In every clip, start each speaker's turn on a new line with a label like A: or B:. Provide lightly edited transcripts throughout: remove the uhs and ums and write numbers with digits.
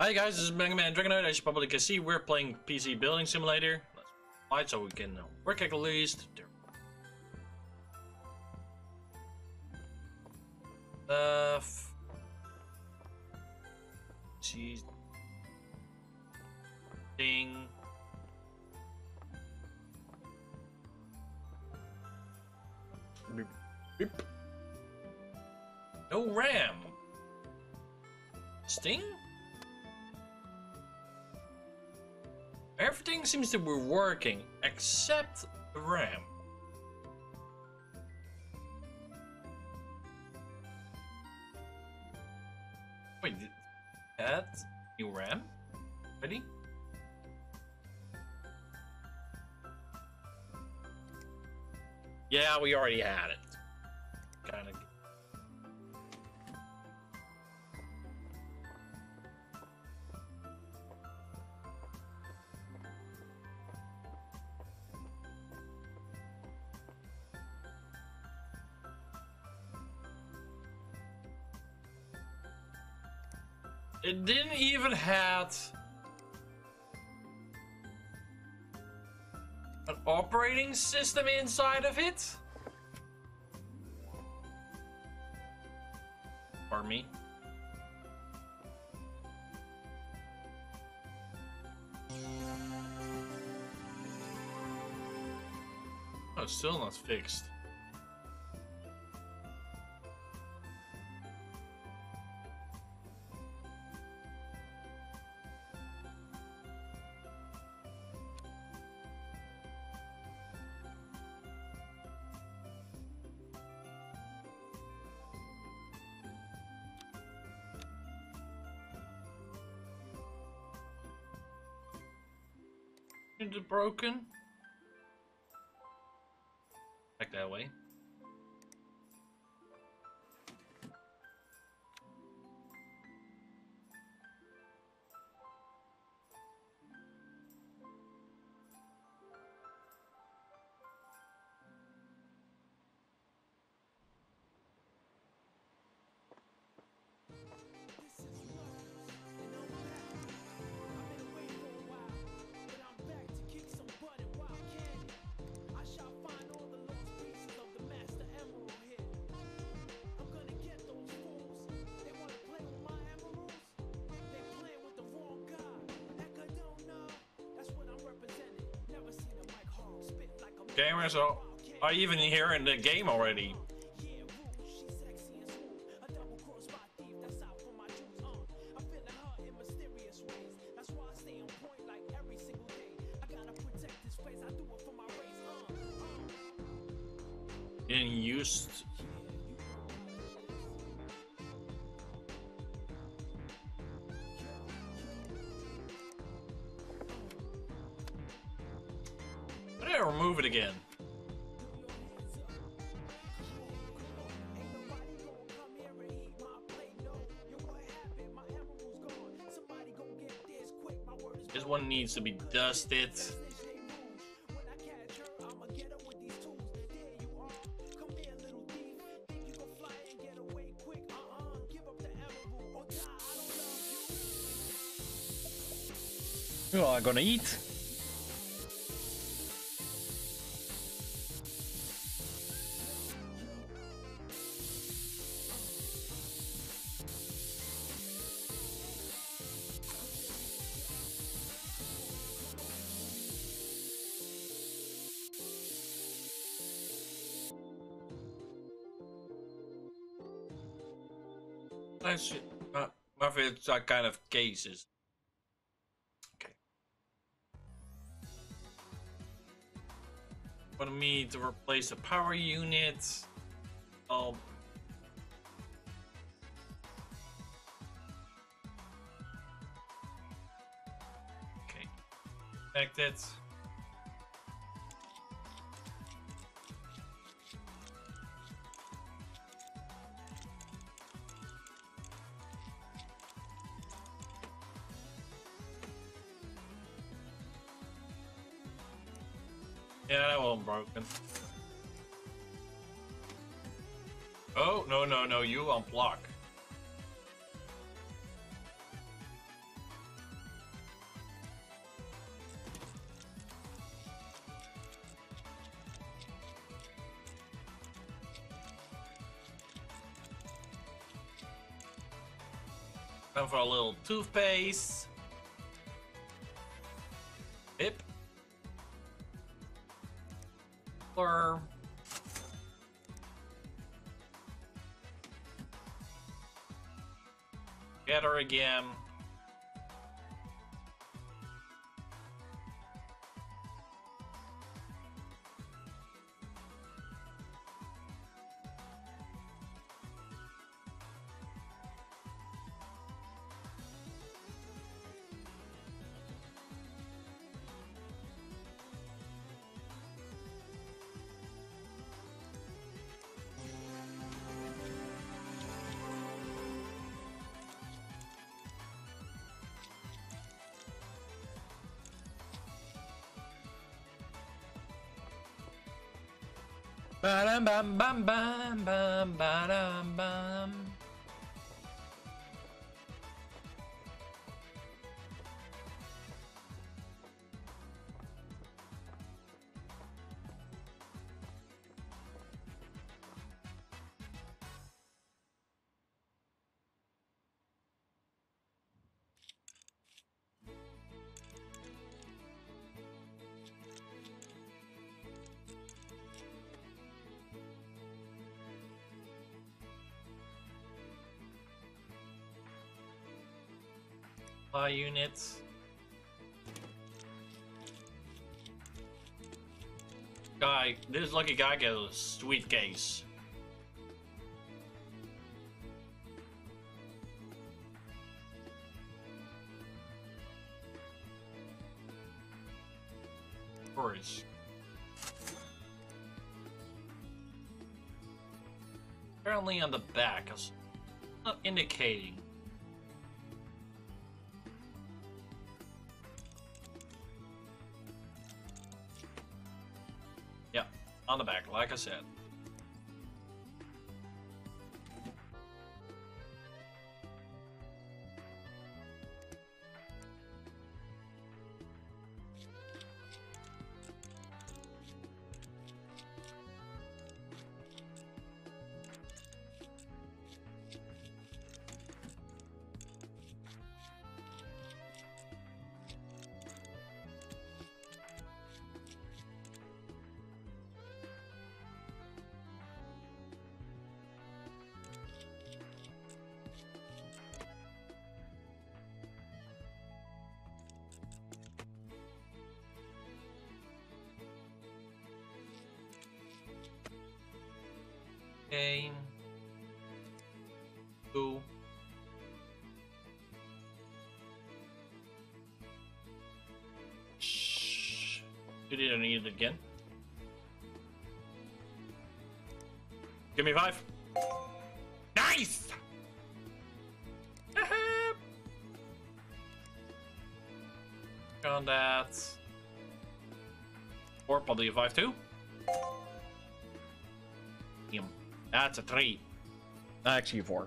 A: Hi guys, this is MegaDragonoid. As you probably can see, we're playing PC Building Simulator. Let's fight so we can work at least. Jeez. Ding. Beep. Beep. No RAM. Sting? Everything seems to be working except the RAM. Wait, add new RAM? Ready? Yeah, we already had it. Kinda. It didn't even have an operating system inside of it? Pardon me. Oh, still not fixed. Is it broken? Back that way. Gamers are even here in the game already. Getting used. Remove it again. This one needs to be dusted. You are gonna eat. That's my favorite kind of cases. Okay. Want me to replace the power unit? Okay. Connect it. Yeah, that one broken. Oh, no, you unblock. Time for a little toothpaste. Pip. Blur. Gather again. Bam bam bam bam bam bam bam. Units. Guy, this lucky guy gets a sweet case. Storage. Apparently on the back, it's not indicating. On the back, like I said. Okay. Cool. Shh. You didn't need it again. Give me 5. Nice! On that. 4, probably a 5 too. That's a 3. Actually, 4.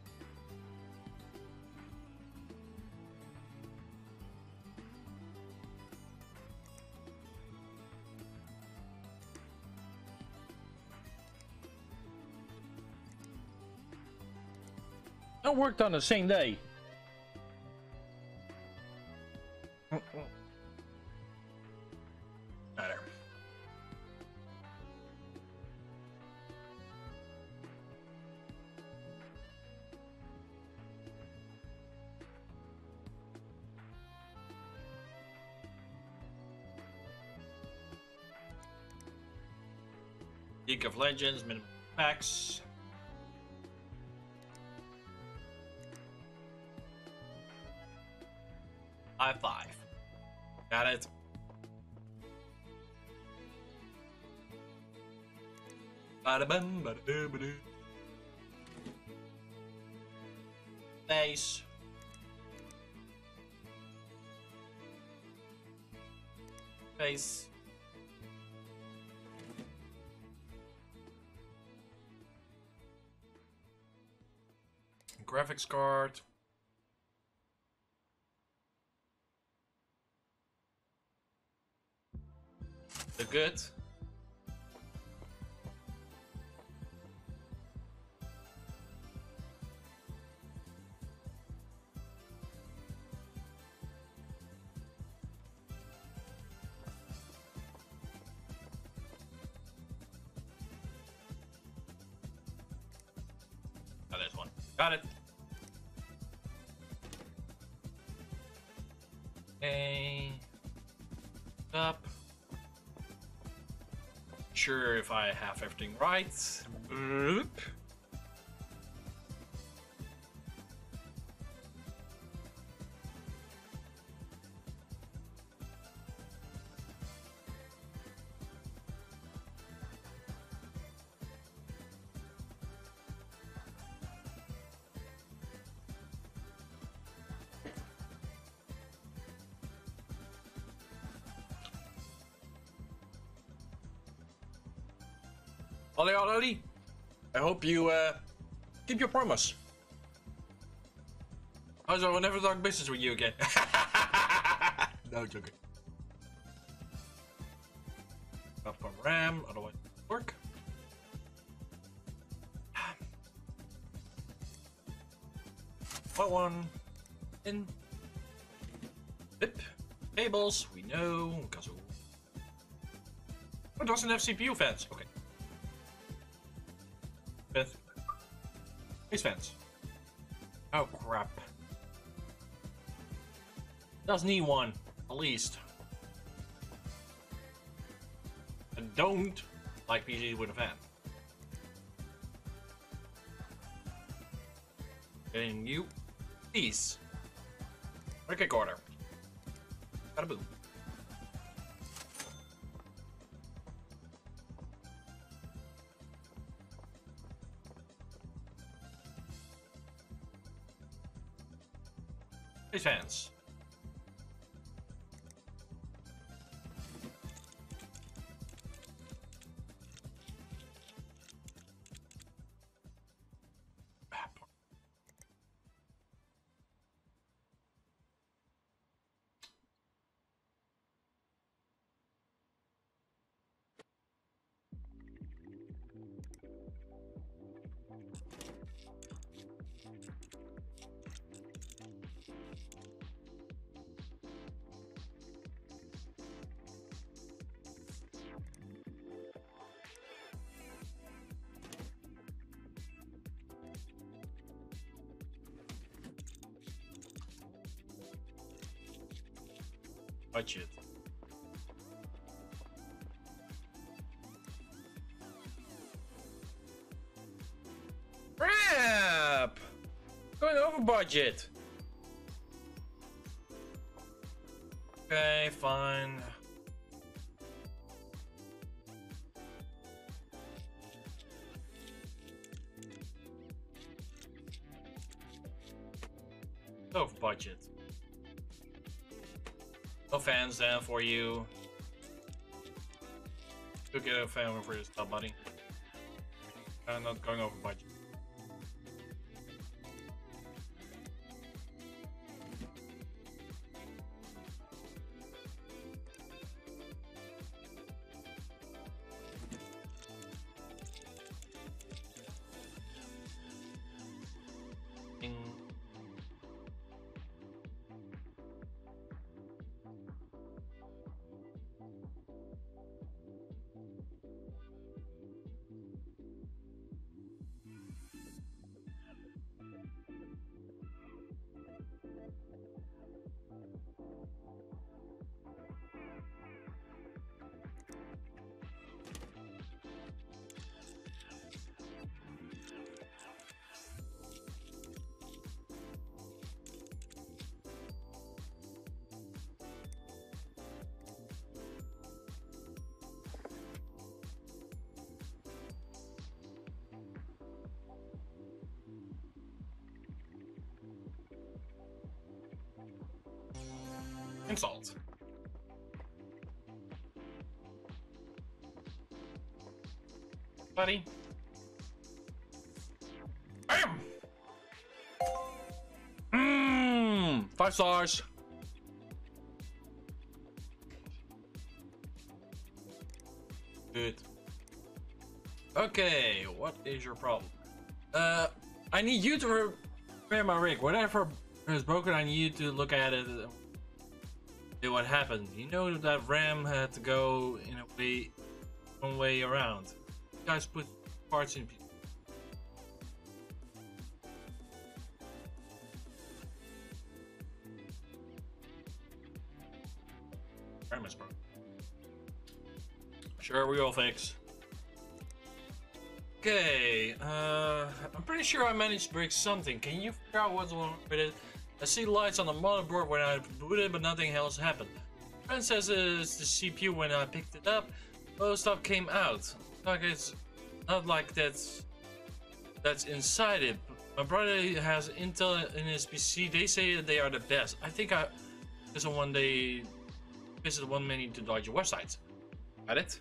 A: I worked on the same day. Better. League of Legends, minimum packs. High 5. Got it. Bada-bum, bada-doo-ba-doo. Base. Base. Graphics card. The good. Got it. Okay. Up. Sure if I have everything right. Oop. Ollie, I hope you keep your promise. Also, I'll never talk business with you again. No joking. Up from RAM, otherwise it won't work. What one? In. Bip. Cables, we know. Because it doesn't have CPU fans. Okay. Face fans. Oh crap. Does need one, at least. I don't like PCs with a fan. Getting you. Peace. Record order. Bada boom. Face fans. Budget. Crap! Going over budget. Okay, fine. Over budget. No fans then for you. Go get a fan for your stuff, buddy. I'm not going over budget. Insult. Buddy. Bam! 5 stars. Good. Okay, what is your problem? I need you to repair my rig. Whatever is broken, I need you to look at it. See what happened. You know that RAM had to go in a way, one way around. You guys put parts in. RAM is broken. Sure, we will fix. Okay, I'm pretty sure I managed to break something. Can you figure out what's wrong with it? I see lights on the motherboard when I boot it, but nothing else happened. Friend says it's the CPU when I picked it up. Most stuff came out. Like it's not like that's inside it. My brother has Intel in his PC. They say they are the best. I think this is one day. This is one many to dodge your websites. Got it?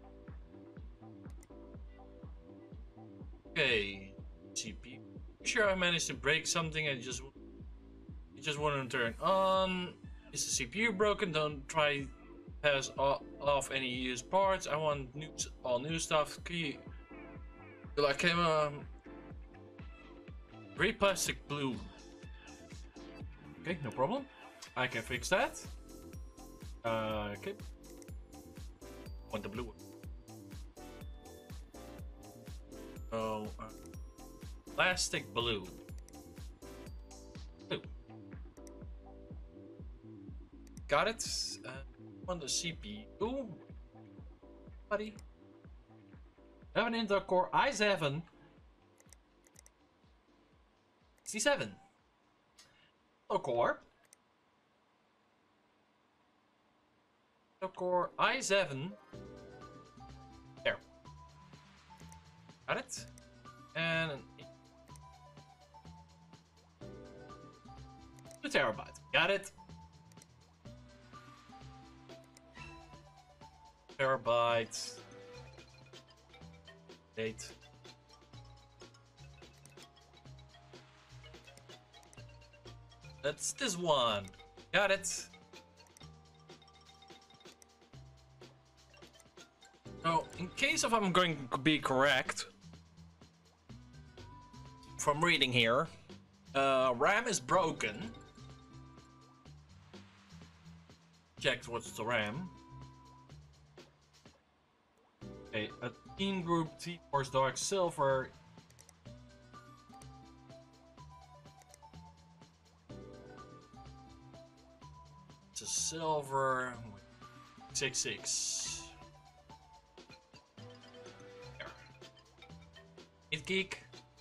A: Okay. CPU. Sure, I managed to break something. I just want to turn on. Is the CPU broken? Don't try pass off any used parts. I want all new stuff. Can you like gray plastic blue? Okay, no problem. I can fix that. Okay. Want the blue one? Oh, plastic blue. Got it. On the CPU, buddy. I have an Intel Core i7 67. Intel Core. Intel Core i7. There. Got it. And 2 terabytes. Got it. Terabytes. Date. That's this one. Got it. So, in case if I'm going to be correct from reading here, RAM is broken. Checked what's the RAM. Okay, a Team Group T-Force Dark Silver. It's a silver 6.6. There. 8 gig.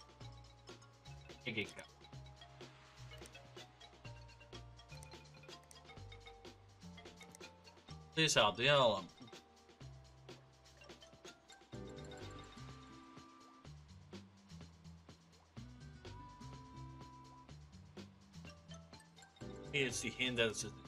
A: 8 gig. This out the alarm. Here's the hint that it's a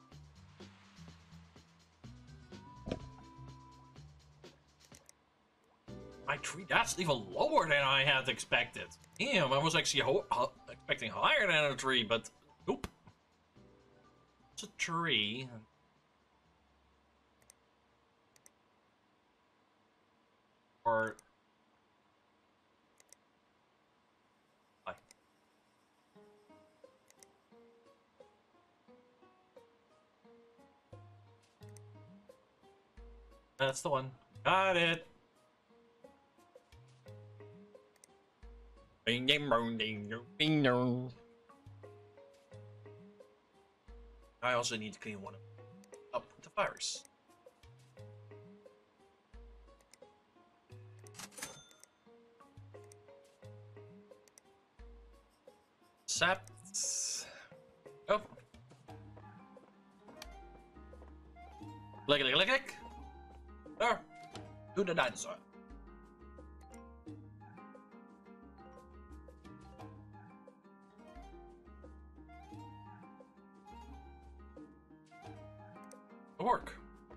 A: my 3, that's even lower than I had expected. Damn, I was actually expecting higher than a 3, but nope. It's a 3. Or that's the one. Got it. I also need to clean one up with the virus. Saps. Oh. Lick. There. To the dinosaur. Work.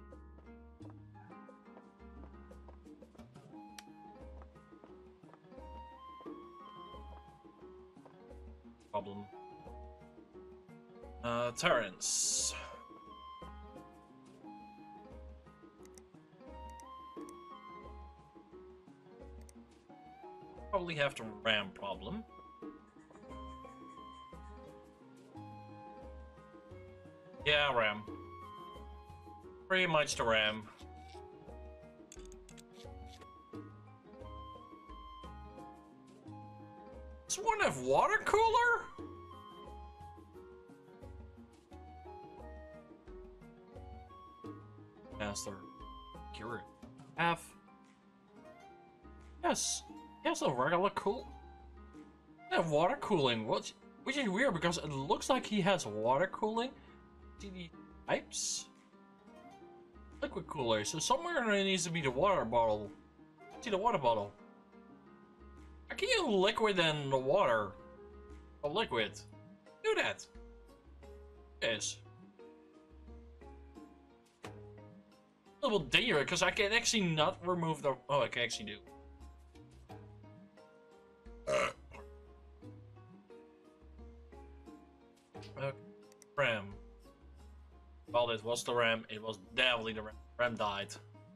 A: Problem. Terrence. Probably have to RAM problem. Yeah, RAM. Pretty much the RAM. Does one have water cooler? master. Curious. Have. Yes. Yes, a regular cool. Yeah, water cooling. Which is weird because it looks like he has water cooling. See the pipes? Liquid cooler. So somewhere there needs to be the water bottle. See the water bottle. How can you liquid and the water? A liquid. Do that. Yes. A little dangerous because I can actually not remove the. Oh, I can actually do. Okay. RAM. Well, it was the RAM. It was definitely the RAM. RAM died.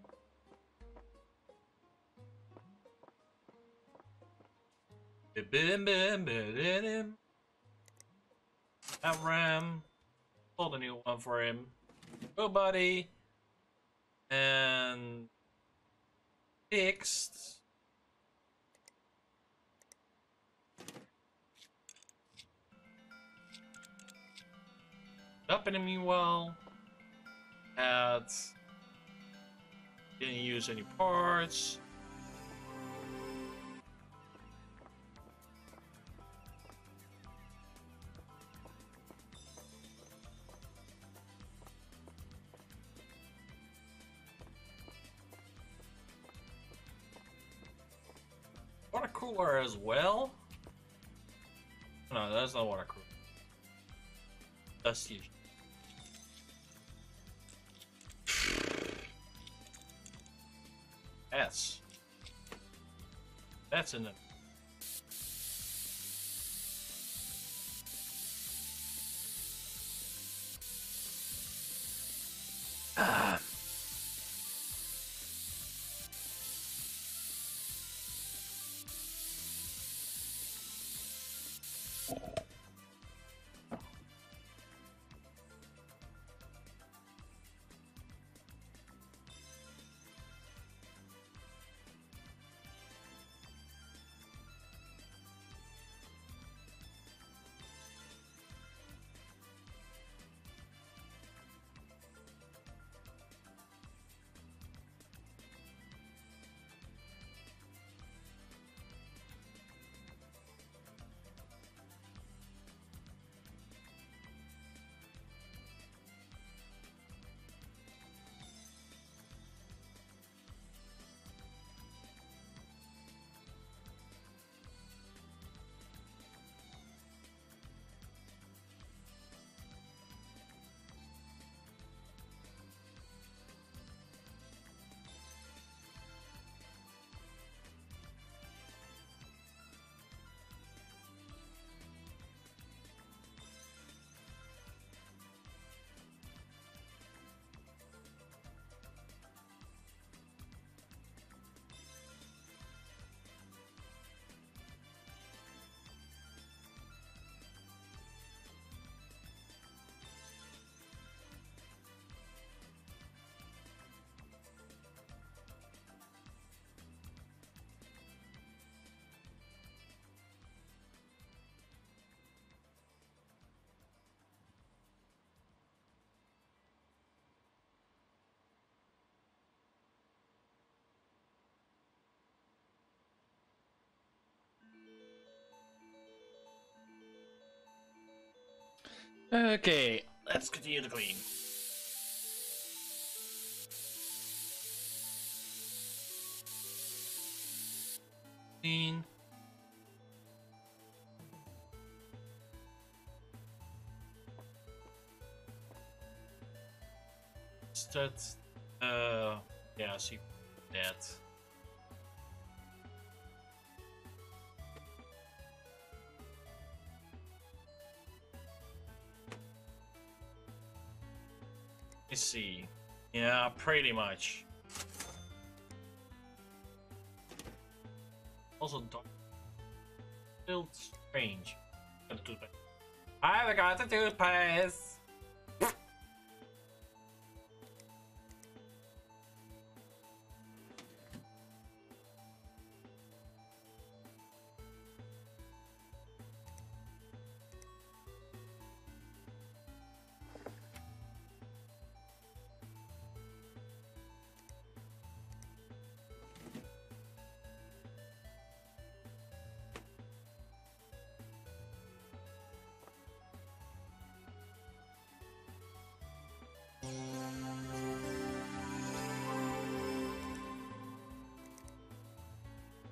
A: That RAM. Pulled a new one for him. Go, buddy. And fixed. Up in the meanwhile. Didn't use any parts. Water cooler as well? No, that's not water cooler. That's huge. That's in it. Okay, let's continue to clean. Clean. That, yeah, see that. Let's see. Yeah, pretty much. Also, don't feel strange. Got the toothpaste. I got the toothpaste.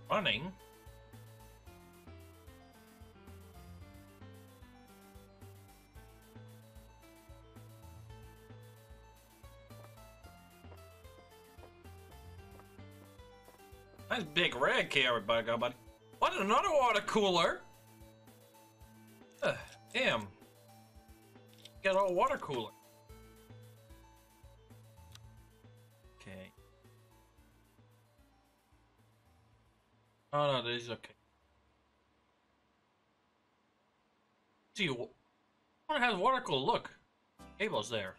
A: running. Nice big rig here, but what, another water cooler? Damn. Get a water cooler. Okay. Oh no, this is okay. See, one has water cooler. Look, cable's there.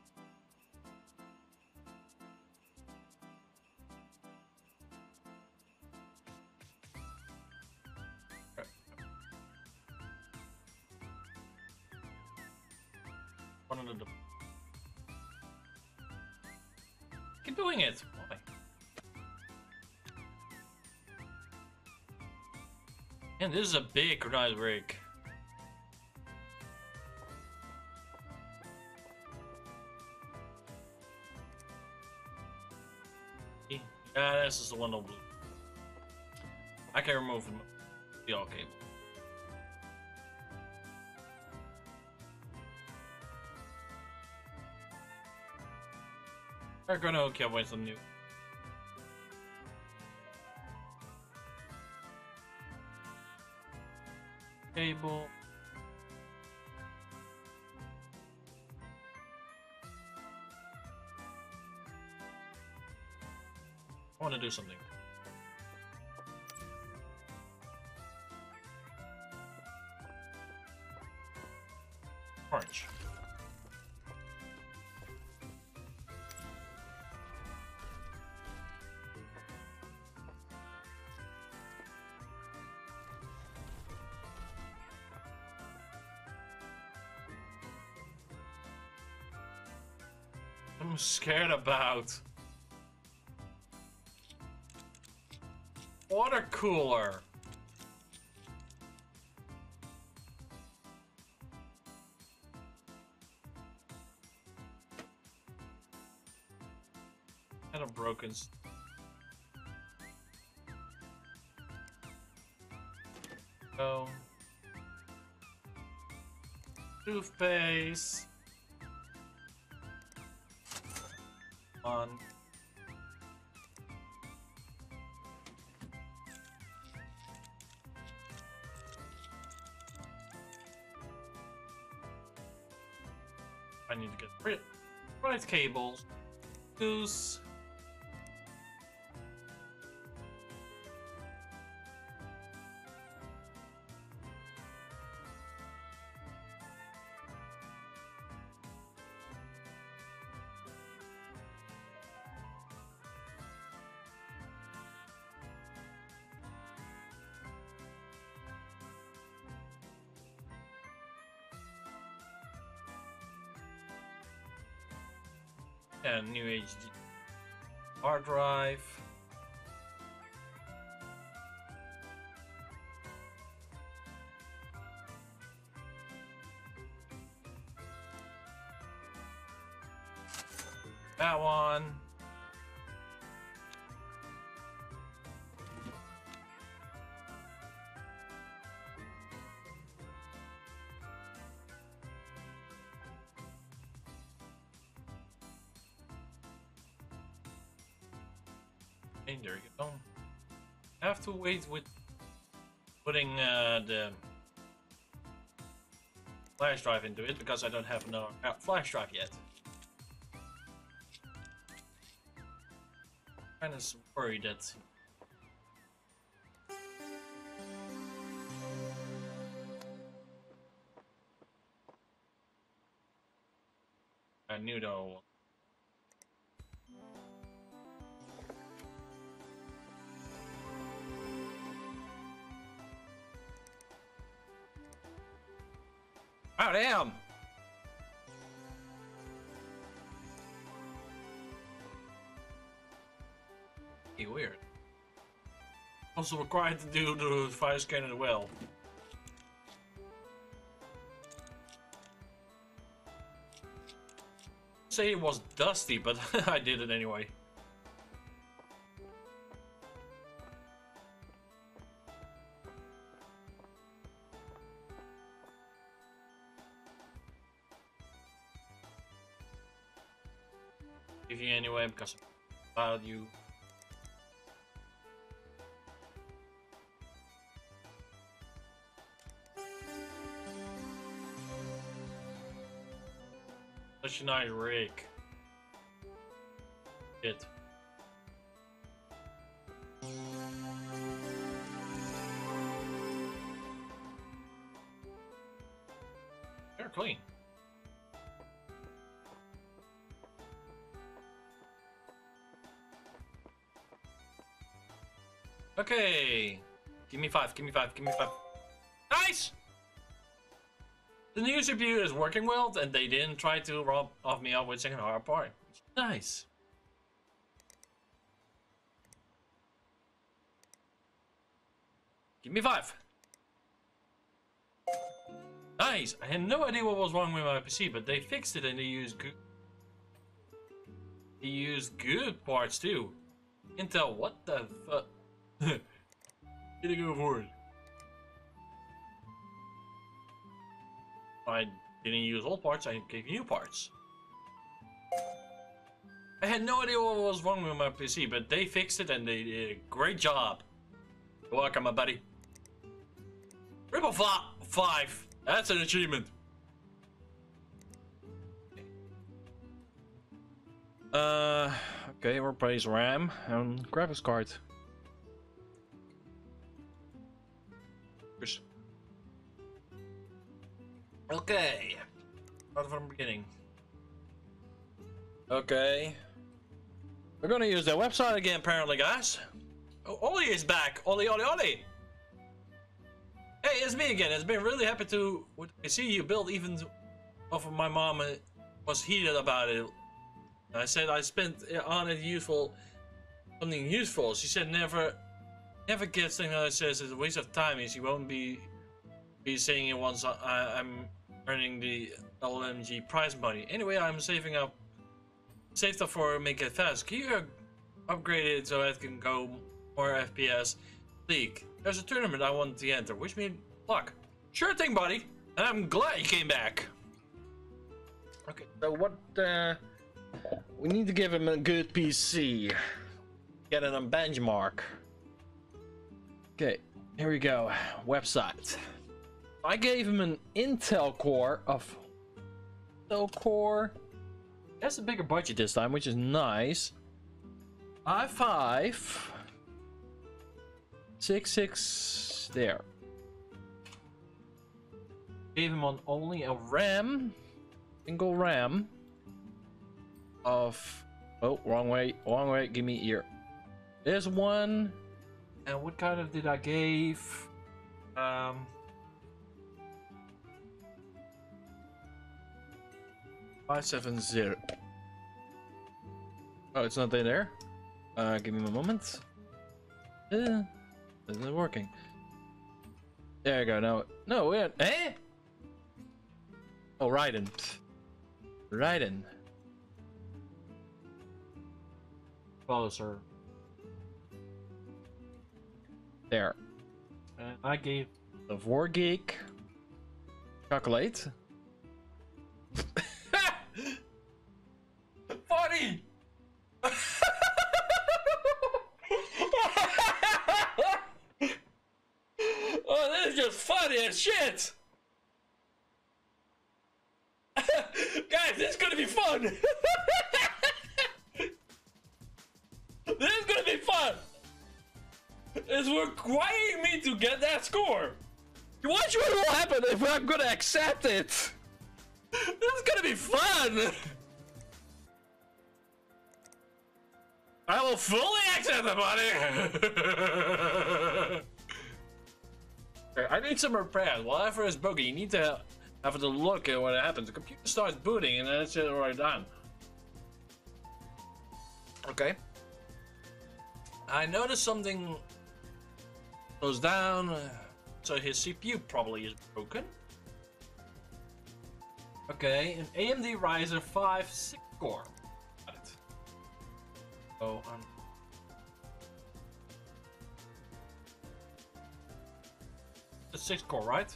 A: One of the. Keep doing it. Why? And this is a big nice rig. Yeah, this is the one of blue. I can remove the all cable. We're gonna hook you up with some new. Cable. I want to do something. Orange. I'm scared about water cooler. Kind of broken. Oh. Toothpaste. On. I need to get right cables. Goose. And new HD hard drive. That one. Okay, there you go. I have to wait with putting the flash drive into it because I don't have no flash drive yet. I'm kind of worried that I knew though. Oh damn! Hey, weird. Also required to do the fire scan as well. Say it was dusty, but I did it anyway. give you anyway because about you. Such a nice rig. Shit. They're clean. Okay. Give me 5, give me 5, give me 5. Nice! The new CPU is working well, and they didn't try to rob off me up with second hard part. Nice. Give me 5. Nice. I had no idea what was wrong with my PC, but they fixed it and they used good. They used good parts too. Intel, what the fuck? Did go for it? I didn't use old parts, I gave new parts. I had no idea what was wrong with my PC, but they fixed it and they did a great job. You're welcome, my buddy. Triple 5. That's an achievement. Okay, replace RAM and graphics card. Okay. Start from the beginning. Okay. We're gonna use their website again, apparently, guys. Oh, Ollie is back. Ollie. Hey, it's me again. It's been really happy to see you build, even though my mom was heated about it. I said I spent on it something useful. She said never get something that says it's a waste of time, and she won't be saying it once I'm earning the LMG prize money. Anyway, I'm saved up for Make It Fast. Can you upgrade it so it can go more FPS? League. There's a tournament I want to enter. Wish me luck. Sure thing, buddy. And I'm glad you came back. Okay, so what? We need to give him a good PC. Get it on benchmark. Okay, here we go. Website. I gave him an Intel core. That's a bigger budget this time, which is nice. i5 66 there. Gave him on only a RAM, single RAM of wrong way. Give me here. There's one. And what kind of did I give? 570. Oh, it's not in there. Give me a moment. Isn't it working? There you go. Now, no, wait. Eh? Oh, Raiden. Closer. There. And I gave the 4 gig chocolate. Funny. Oh, this is just funny as shit. Guys, this is gonna be fun. This is gonna be fun. It's requiring me to get that score. Watch what will happen if I'm gonna accept it. This is gonna be fun. I will fully accept it, buddy. I need some repairs. Whatever is broken, you need to have a look at what happens. The computer starts booting and then it's right down. Okay. I noticed something goes down, so his CPU probably is broken. Okay, an AMD Ryzen 5 6 core. Got it. Oh, the 6 core, right?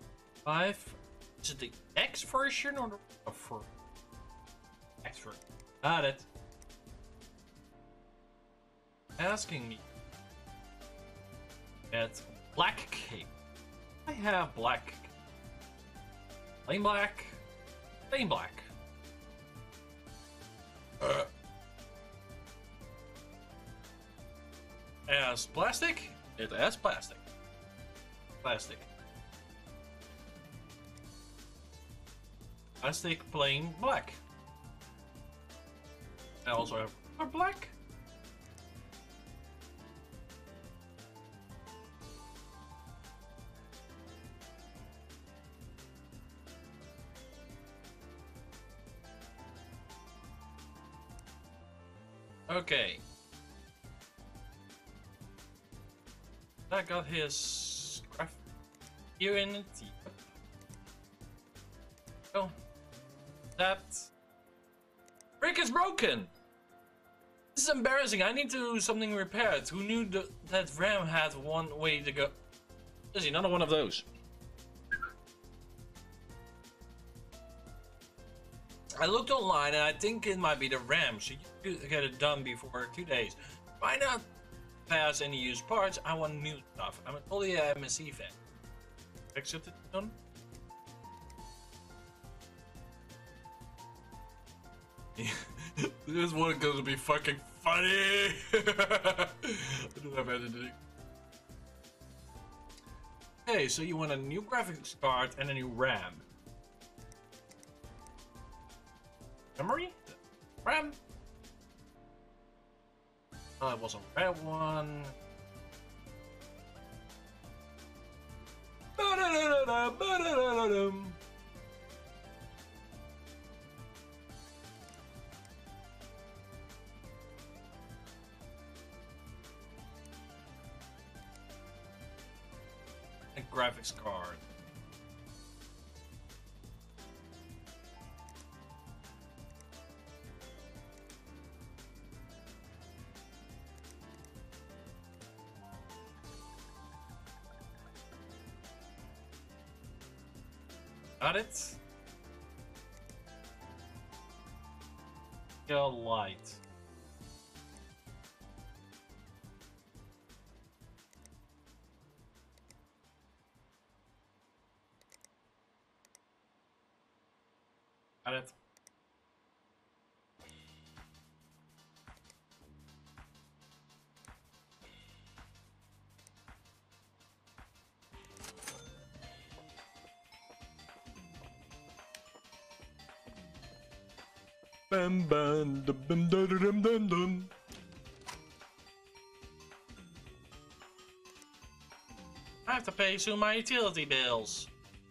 A: 5. Is it the X version or the X version? Got it. Asking me. It's black cape. I have black cape. Plain black. Plain black. As plastic? It has plastic. Plastic. Plastic plain black. I also have color black. Okay. That got his graph here in it. Oh, that brick is broken. This is embarrassing. I need to do something repaired. Who knew that RAM had one way to go? Is another one of those? I looked online and I think it might be the RAM, so you could get it done before 2 days. Why not pass any used parts? I want new stuff. I'm totally a MSC fan. Accept it done? This one going to be fucking funny. I don't have editing. Okay, so you want a new graphics card and a new RAM. Memory? RAM? Oh, it was a red one. A graphics card. Got it. Go light. Got it. Bam bam dum dum dum dum dum. I have to pay soon my utility bills.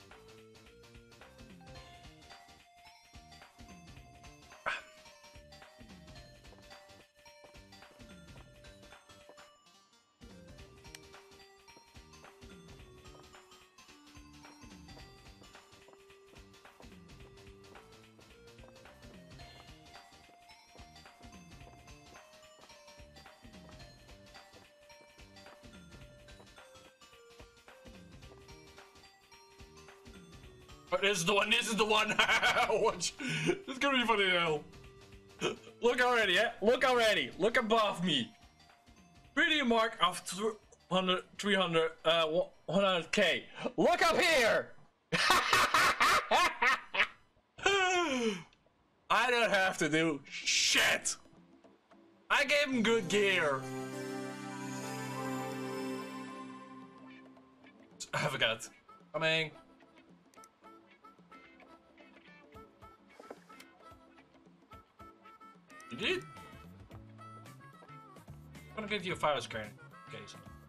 A: But this is the one, this is the one! Watch! This is gonna be funny now. Look already, yeah? Look already! Look above me! Video mark of 100k. Look up here! I don't have to do shit! I gave him good gear! I forgot. Coming. You did? I'm gonna give you a fire scan. Okay.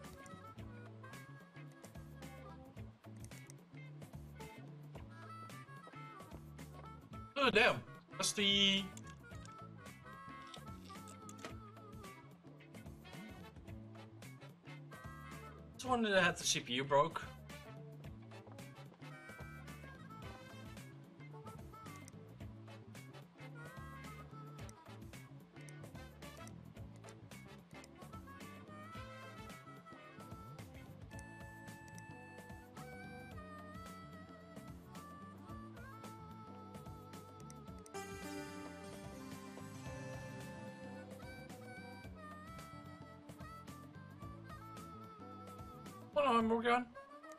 A: Oh damn! That's the. This one that had the CPU broke. I'm working on.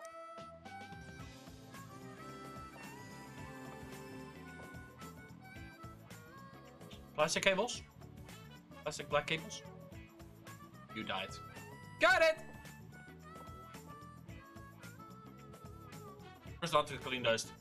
A: Plastic cables? Plastic black cables? You died. Got it! First not to clean dust.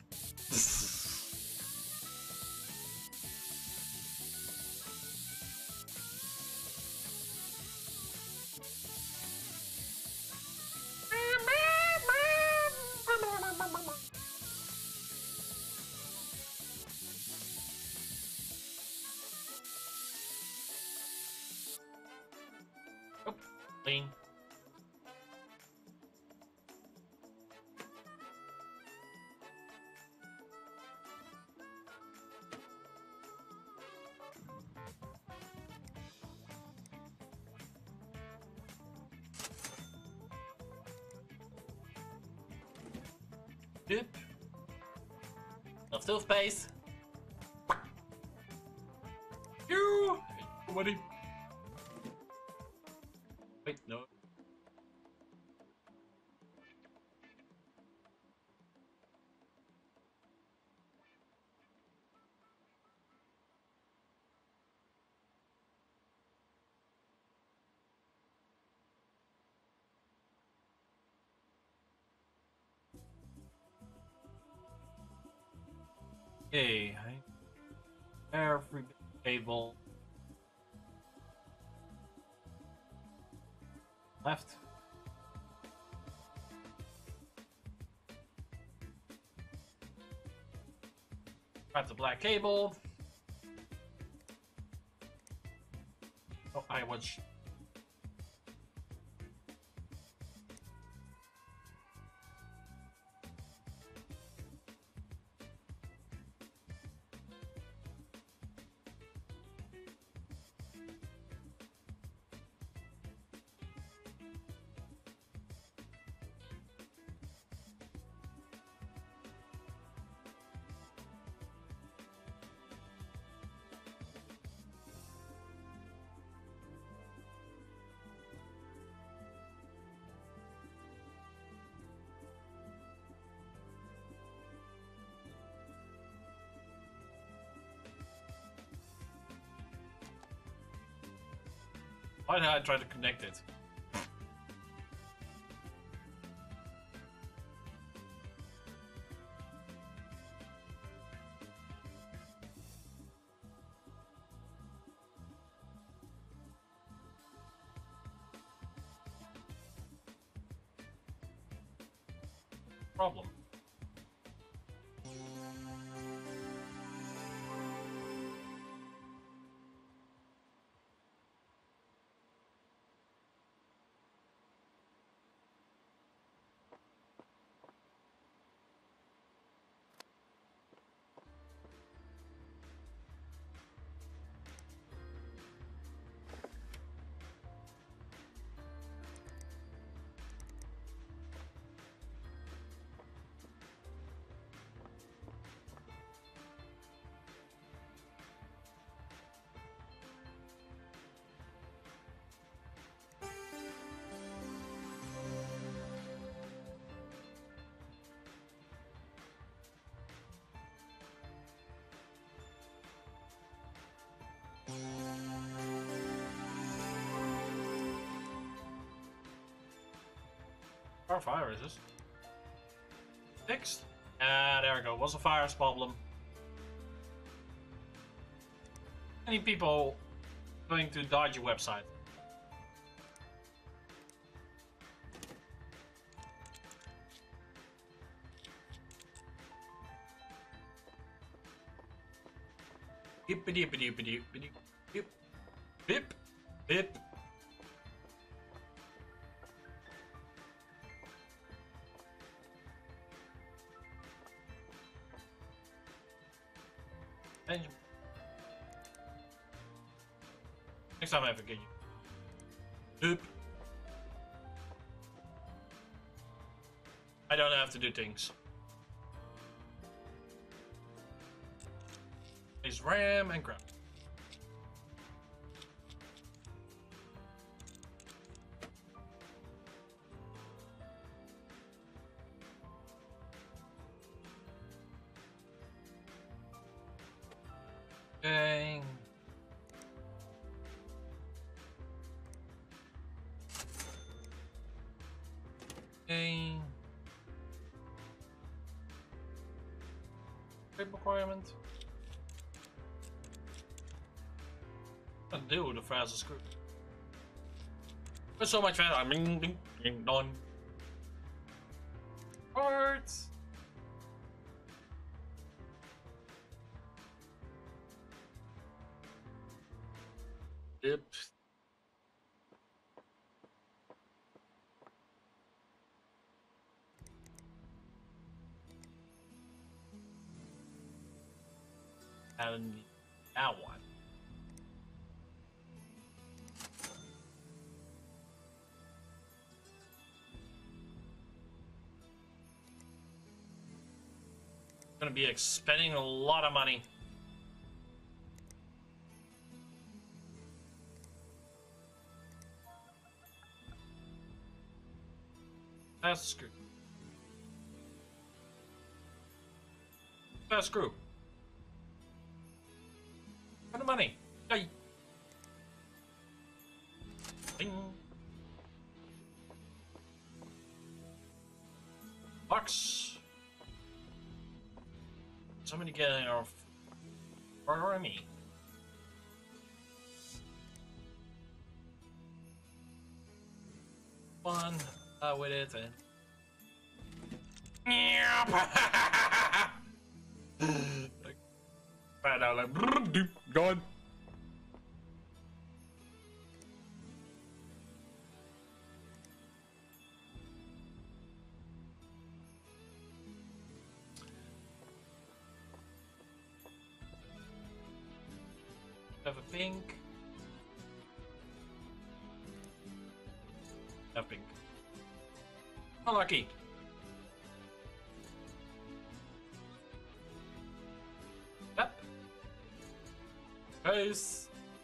A: Oh, clean. Dip. Of toothpaste. You. Buddy. Wait, no. Okay, every cable left. Grab the black cable. Oh, I was. Why did I try to connect it? Problem. Our fire is this? Fixed? Ah, there we go. Was a fire's problem. Many people going to dodge your website. Hippity hippity hippity hippity hip hip hip. Benjamin. Next time I forget you. Oop. I don't have to do things. Is ram and grab. can't. I do the fastest screw. It's so much faster. Done. Parts. Yep. And that one. Gonna be expending a lot of money. Fast screw. Fast screw. For the money. Yay. Ding. Box. Somebody getting off. Or me. Fun with it and. Right now, like gone. Have a pink. Have pink. Unlucky. Yep. Face.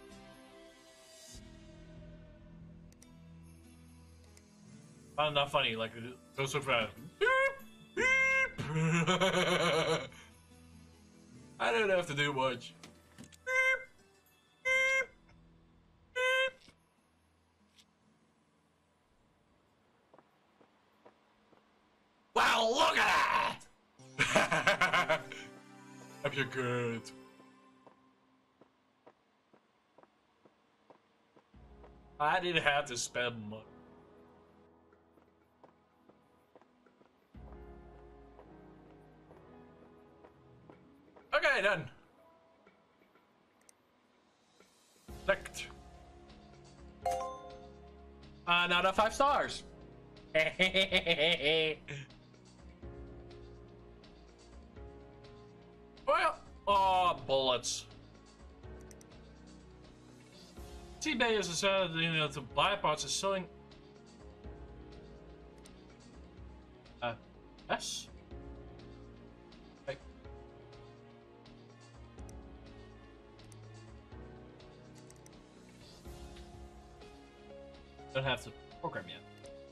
A: Not funny, like it goes so fast. Beep, beep. I don't have to do much. Wow, look at that! Hope you're good. I didn't have to spend money. Okay, then. Select. Another 5 stars. Well, oh, bullets. eBay is decided to buy parts and selling. Yes. Okay. Don't have to program yet.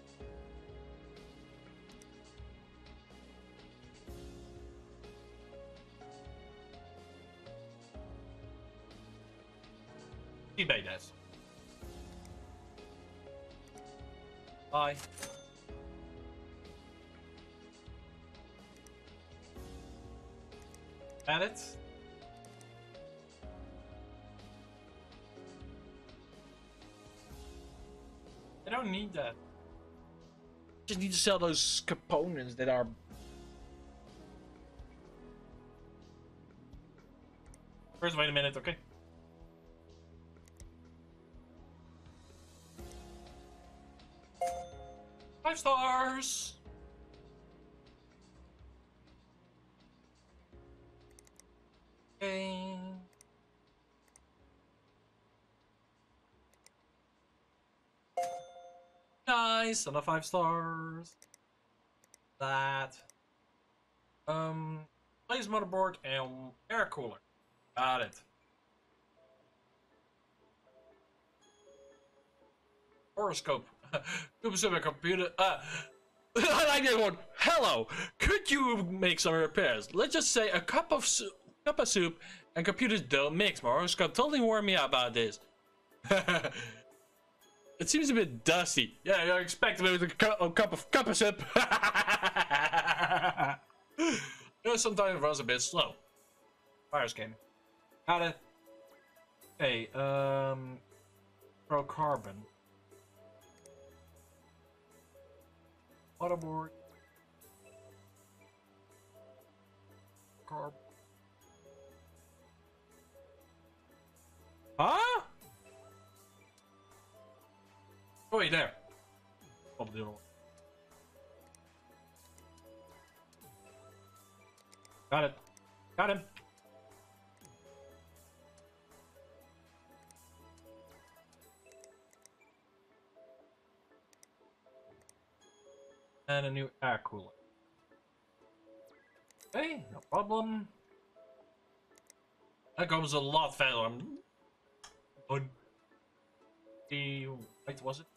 A: eBay does. Bye. Add it. I don't need that. Just need to sell those components that are. First, wait a minute, okay? Five stars. Okay. Nice, another 5 stars. That. Place motherboard and air cooler. Got it. Horoscope. Super computer. I like that one. Hello. Could you make some repairs? Let's just say a cup of soup and computers don't mix. My horoscope totally warned me about this. It seems a bit dusty. Yeah, you're expecting it with a cup of soup. Yeah, sometimes it runs a bit slow. fire scanning. Got it. Okay, pro carbon. Motherboard. Carbon. Huh? Oh, wait, there. Probably the other one. Got it. Got him. And a new air cooler. Okay, no problem. That goes a lot faster. I'm on the white, was it?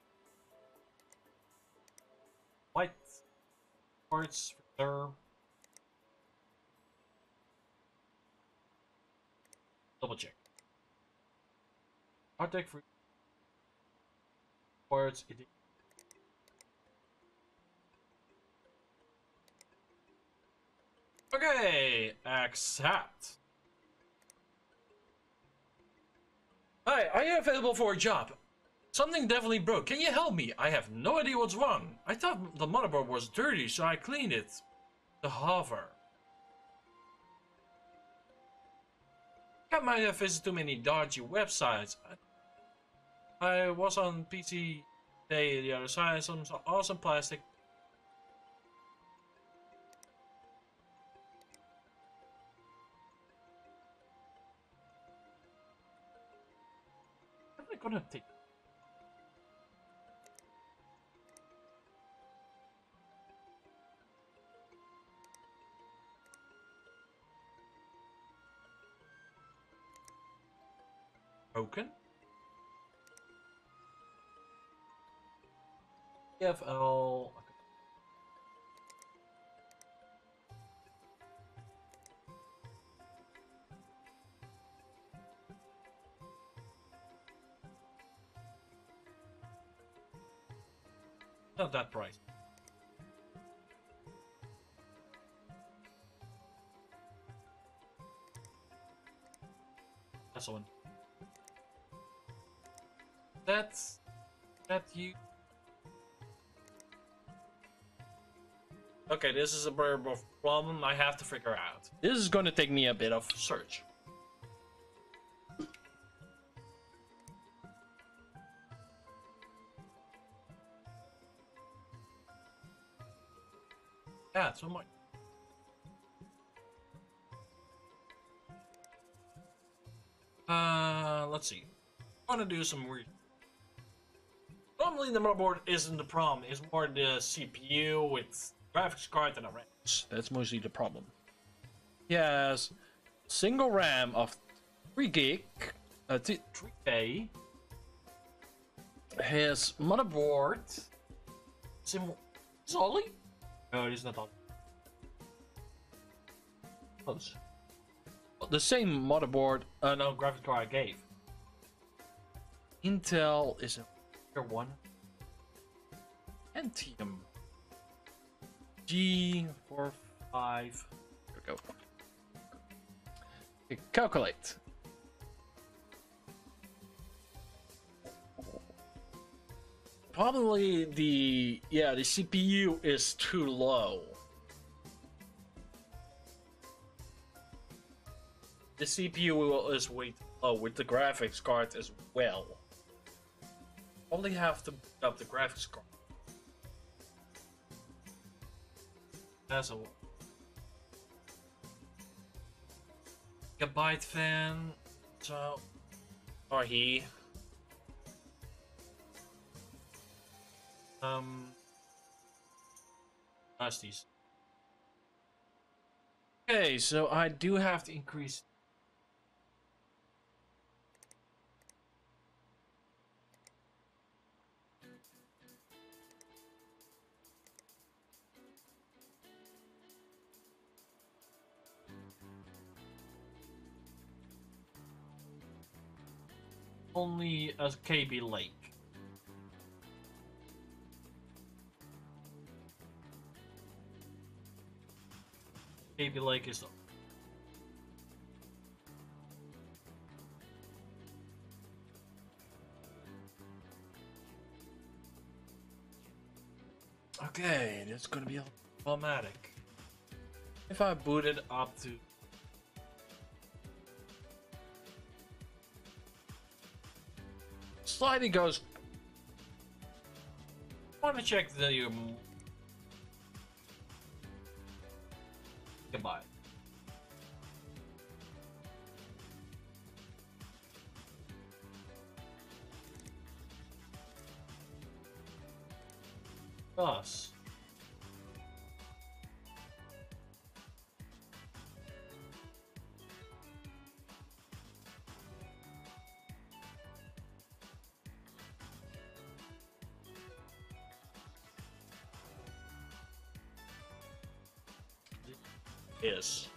A: White parts reserve. Double check. Arctic for parts. Okay, accept. Hi, are you available for a job? Something definitely broke. Can you help me? I have no idea what's wrong. I thought the motherboard was dirty, so I cleaned it. The hover. I might have visited too many dodgy websites. I was on PC today, the other side, some awesome plastic. What am I gonna take? Broken? EFL. Not that price. That's the one. That's that you. Okay, this is a bit of a problem I have to figure out. This is going to take me a bit of search. Yeah, so much. Let's see. I'm gonna do some weird. Normally the motherboard isn't the problem, it's more the CPU with graphics card and a RAM. That's mostly the problem. He has single RAM of 3 gig, 3K. His motherboard. Is Ollie? No, it is not Ollie. Close. The same motherboard, no graphics card I gave. Intel is a tier 1. Pentium G45. There we go. Okay, calculate. Probably the CPU is too low. The CPU is way too low with the graphics card as well. Only have to put up the graphics card. That's a gigabyte fan. So, or he. Nasties. Okay, so I do have to increase. Only a KB Lake. KB Lake is Okay, that's gonna be problematic. If I boot it up to... Slightly goes... I want to check the... Goodbye. Us. Yes.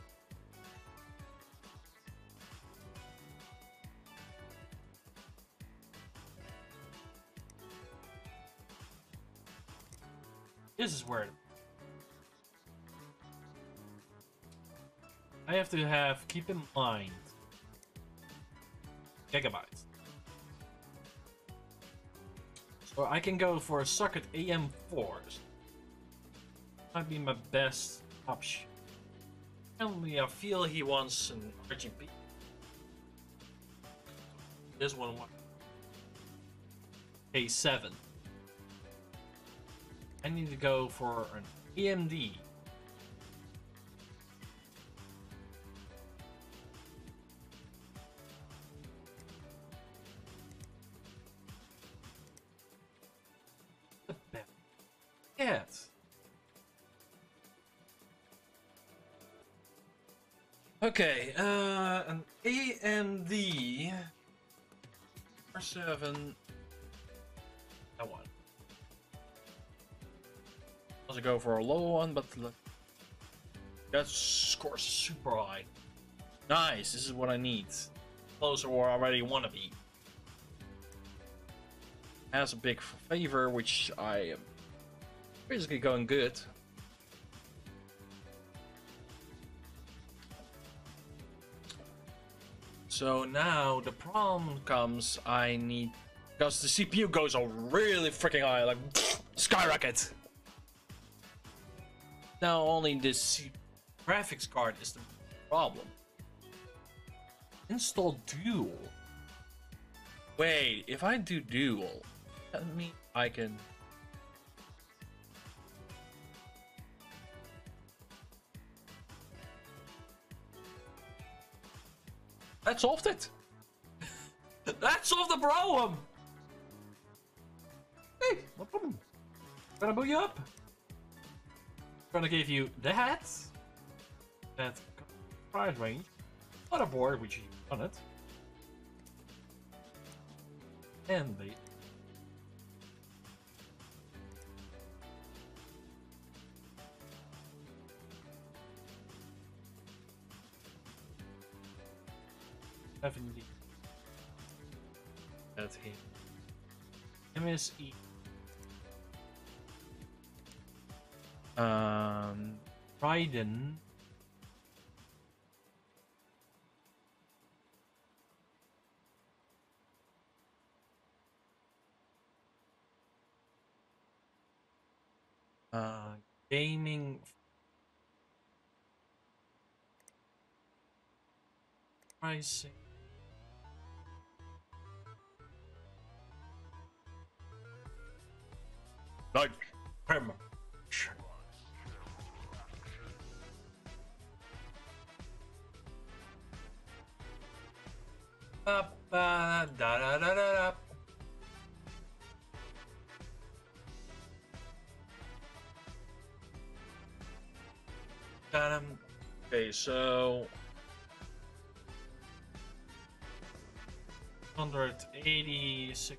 A: This is where I have to keep in mind gigabytes. So I can go for a socket AM4s. Might be my best option. Only I feel he wants an RGB. This one A7. I need to go for an AMD. Yes. Okay, an AMD R7. That one. Let's go for a low one, but that scores super high. Nice, this is what I need. Closer where I already want to be. Has a big favor, which I am basically going good. So now the problem comes, I need, because the CPU goes really freaking high, like skyrocket. Now only this graphics card is the problem. Install dual. Wait, if I do dual, that means I can. That solved it. That solved the problem. Hey, no problem. Gonna boot you up. Gonna give you that price range, motherboard which you on it, and the definitely that's him. MSE. Raiden. Gaming. Pricing. Like him. Da da da da da. Got him. Okay, so 186.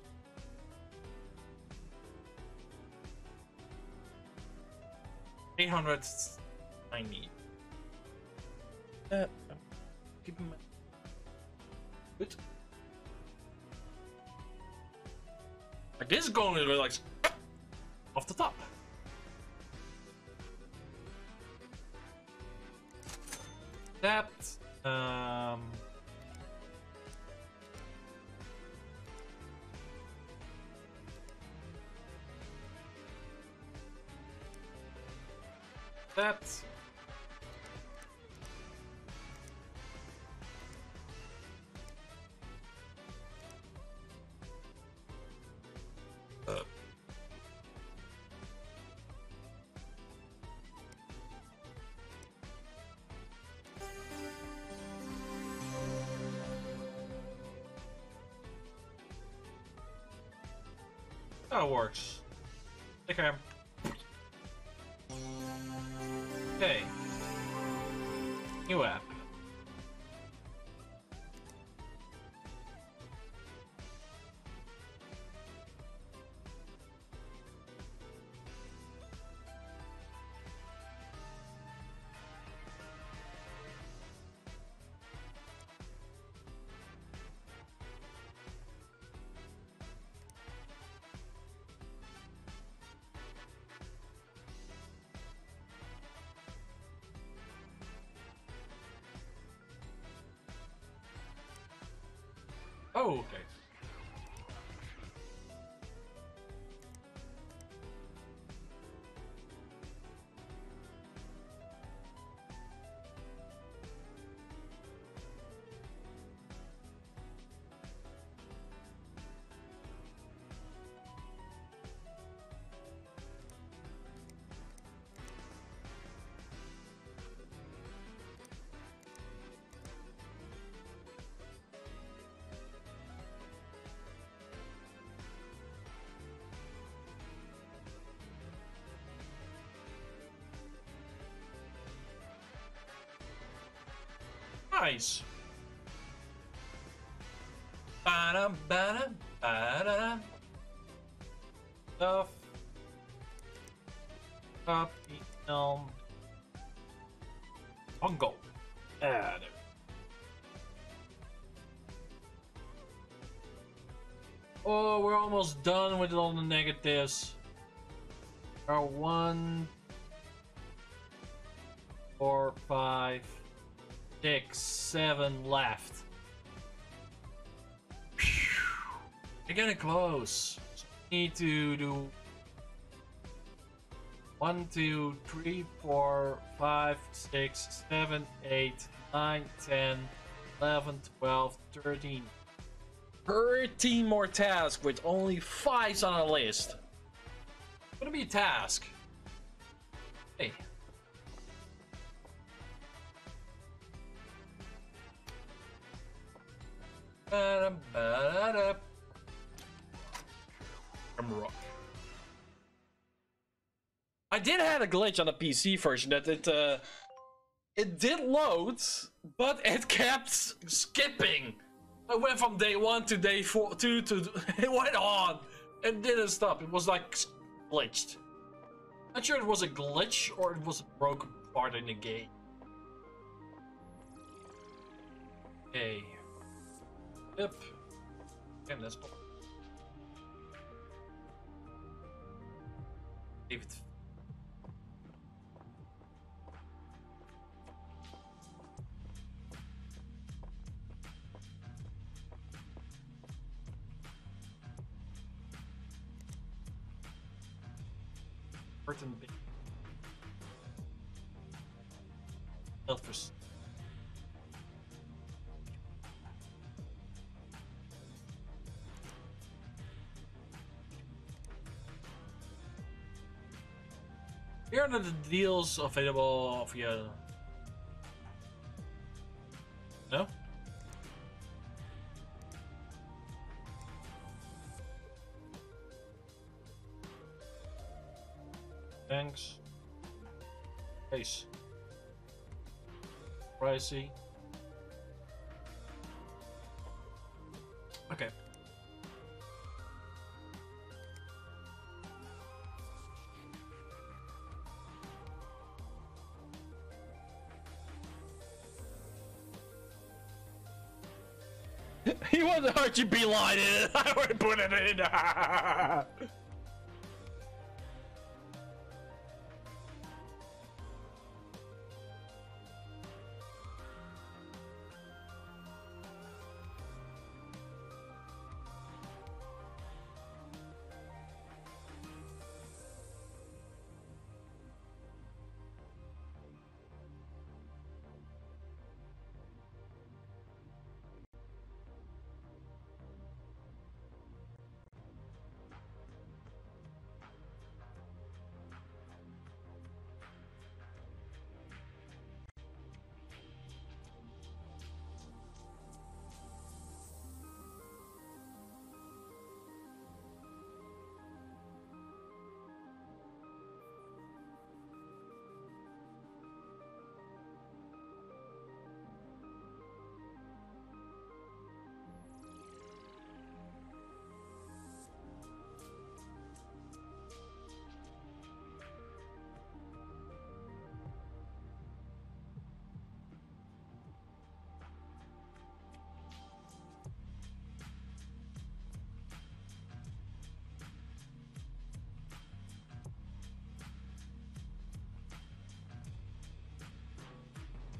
A: 890. Keep him. Good. Like this is going to be like off the top. That That. That works. Take care. Okay. New app. Oh, okay. Nice. Ba-dum, ba-dum, ba-da-dum. Stuff. Copy film. Bongo. There. Oh, we're almost done with all the negatives. There are 1, 4, 5, 6, 7 left. We're getting close. So we need to do 1, 2, 3, 4, 5, 6, 7, 8, 9, 10, 11, 12, 13. 13 more tasks with only 5s on the list. Gonna be a task. Hey. I'm wrong. I did have a glitch on the PC version that it did load, but it kept skipping. I went from day 1 to day 2 to it went on and didn't stop. It was like glitched. Not sure it was a glitch or it was a broken part in the game. Okay. Yep. And that's all. Leave it. Burton B. Elfers. Here are the deals available via. No? Thanks. Ace. Pricey. Okay. He was a RGB line in it. I would put it in.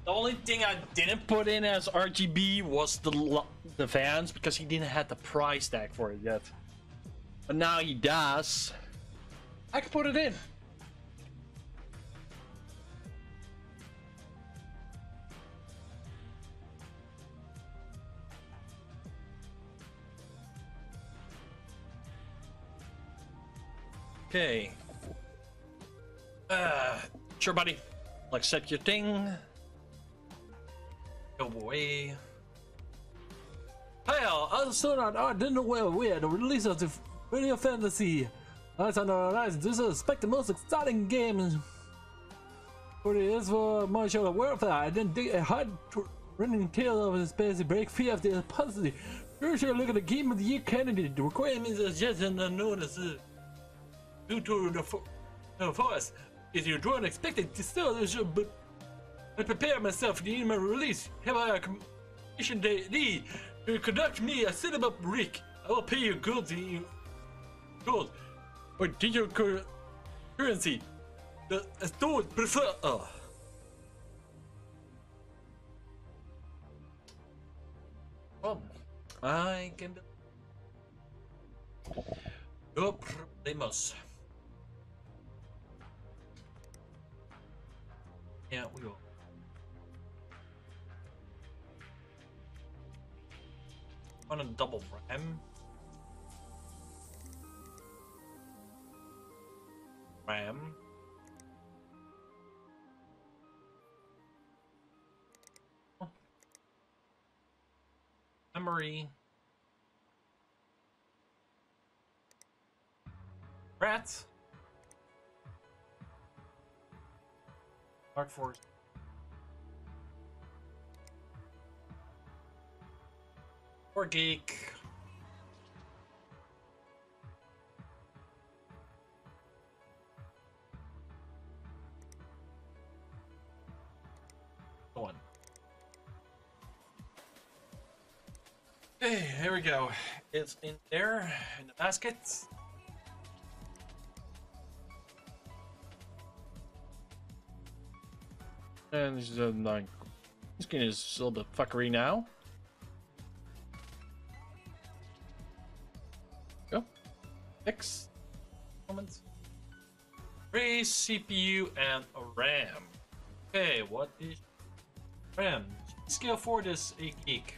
A: The only thing I didn't put in as RGB was the fans because he didn't have the price tag for it yet. But now he does. I can put it in. Okay. Sure, buddy. Like, set your thing. Go away. Hell, I saw that I didn't know where we had the release of the Video Fantasy. That's on the horizon. This is expect the most exciting game. What it is for my show of warfare. I didn't dig a hard running tale of the space to break free of the impossibility. Sure, look at the game of the year candidate. The requirements are just unnoticed. Due to the force, if you do unexpected, still but I prepare myself for the my release. Have I a commission day to conduct me a cinema Rick? I will pay you gold or digital currency. The store prefer. I can. No problemos. Yeah, we will. On a double ram. Memory. Rats. Dark Force. Or Geek. One. Okay, here we go. It's in there, in the basket. And this is a nine. This game is a little bit fuckery now. Go. 6 moments. 3 CPU and a RAM. Okay, what is RAM? Scale 4 is a geek.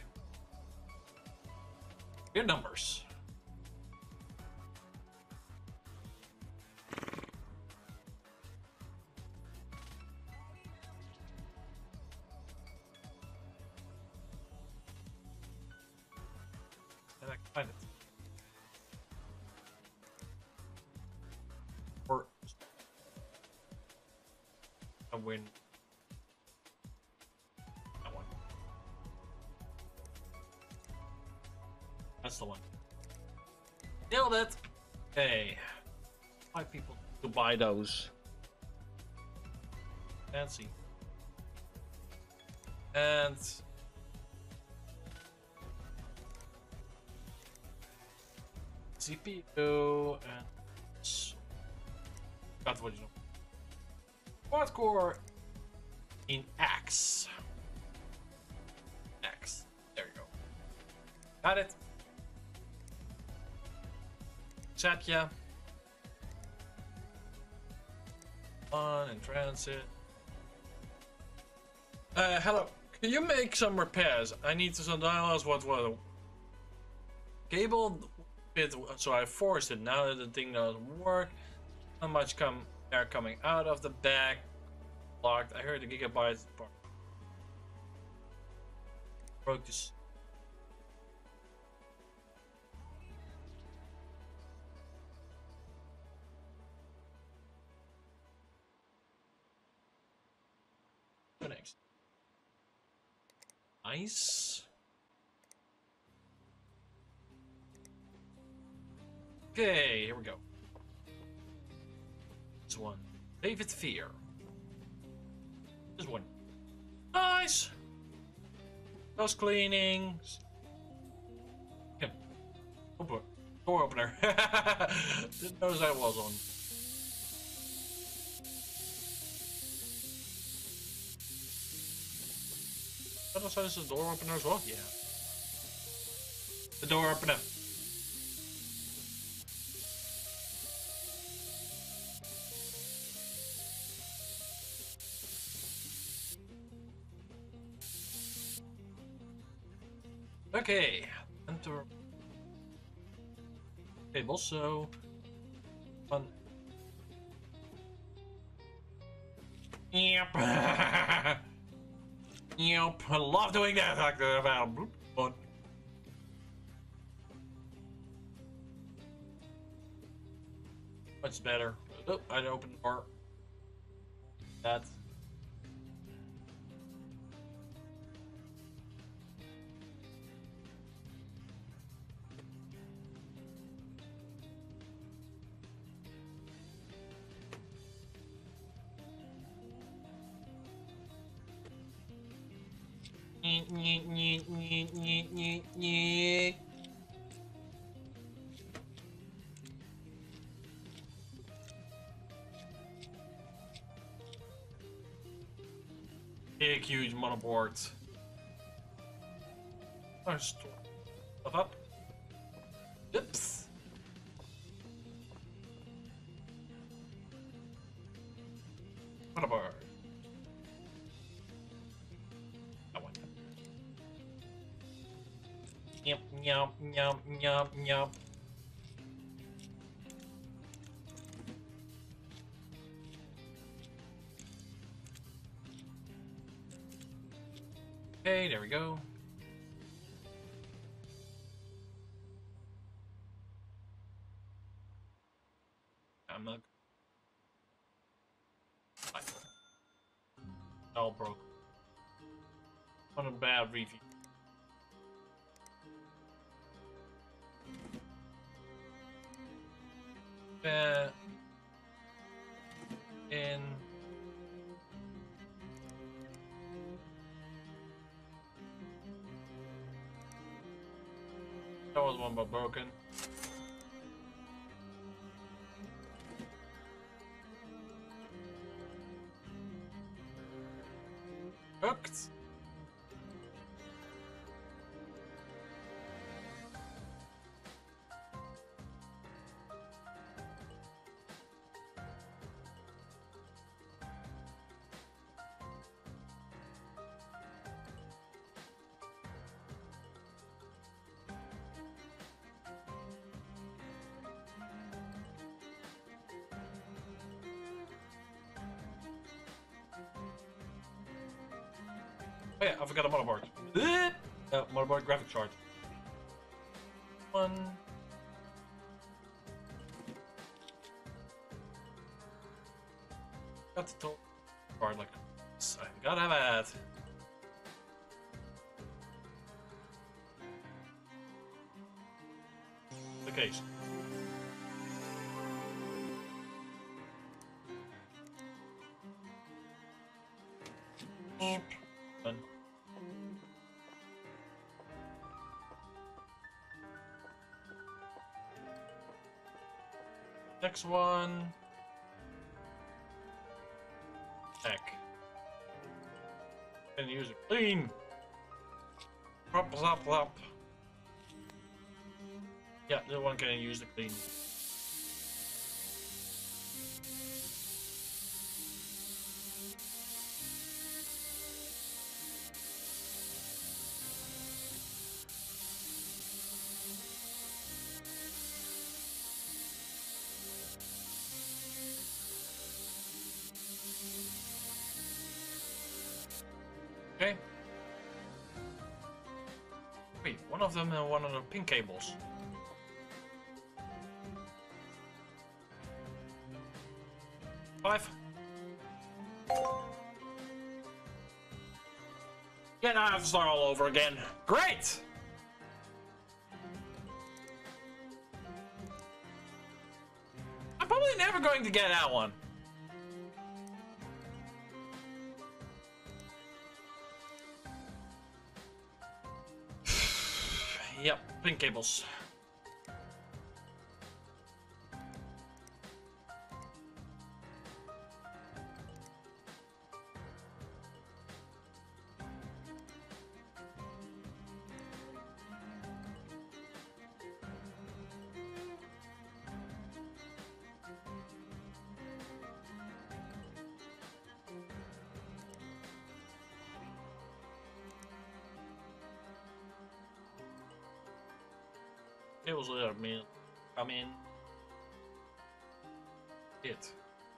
A: Your numbers. And I can find it. Or a win. That one. That's the one. Nailed it. Okay. 5 people to buy those. Fancy. And CPU and that's what you know. Quad core in X. There you go. Got it. Satya. On in transit. Hello. Can you make some repairs? I need some dialogues. What cable bit? So I forced it. Now that the thing doesn't work, how much air coming out of the back? Locked. I heard the gigabytes. Broke this. Next. Nice. Okay, here we go. This one. David Fear. This one. Nice. House cleaning. Yeah. Oh, door opener. Didn't notice that was on. Other side is the door opener as well? Yeah. The door opener. Okay. Enter. Cable, so. Fun. Yep. Yep. I love doing that. Like the fun. Much better. Oh, I opened the door. That's. Big, huge motherboards. Oh, stuff up. Oops. Motherboard. That one. Yep, yep, yep, yep, yep. Okay, there we go. I'm not. All broke. What a bad review. In. That was one but broken. Hooked. Oh yeah, I forgot a motherboard. Motherboard graphic card. One. Got the top card like this. I gotta have that. The case. Done. Next one. Heck. Can use it clean. Plop, plop, plop. Yeah, the one can use the clean. Okay. Wait, one of them and one of the pink cables. Five. Yeah, now I have to start all over again. Great! I'm probably never going to get that one. Yep, pink cables. cables later mean come in. It.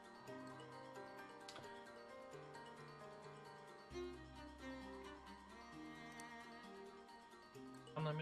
A: Unlimited.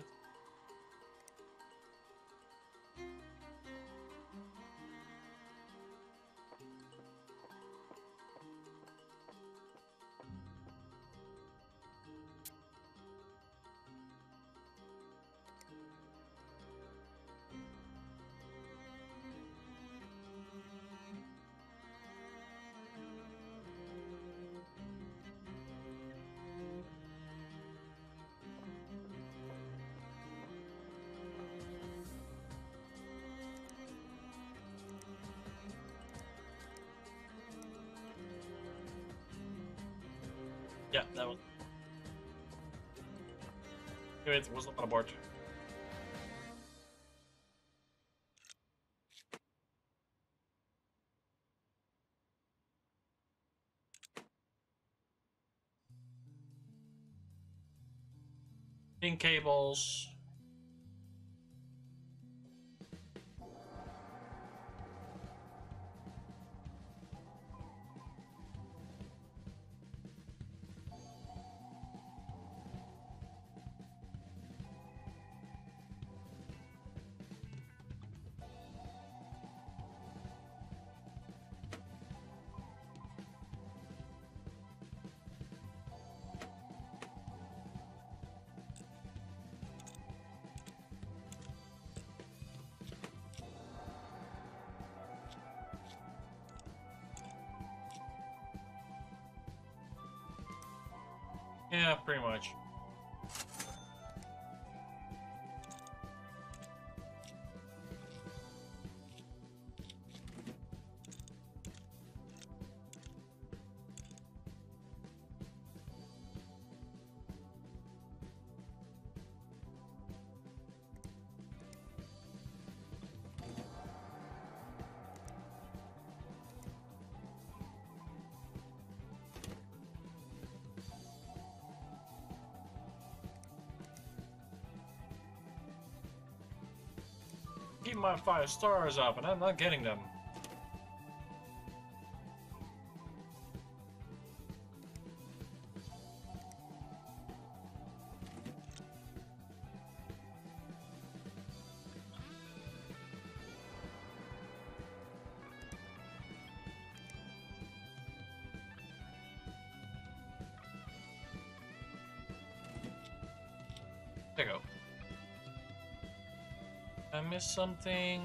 A: Yeah, that was. Anyway, it was not on a board. Pin cables. Yeah, pretty much. Keep my 5 stars up, and I'm not getting them. There you go. I missed something.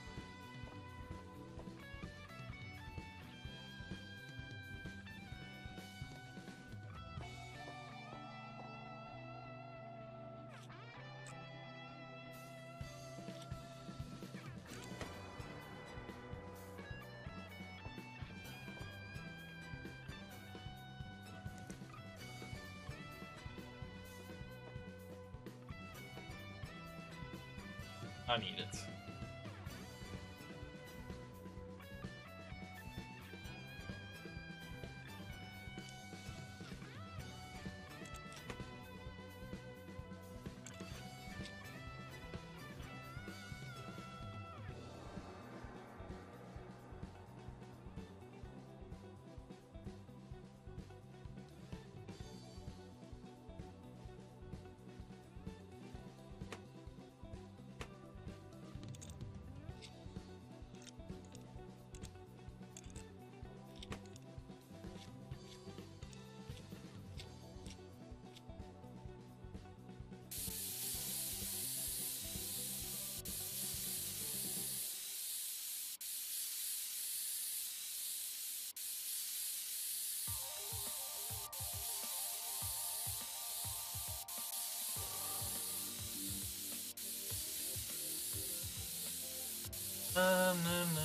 A: I need it. No, no.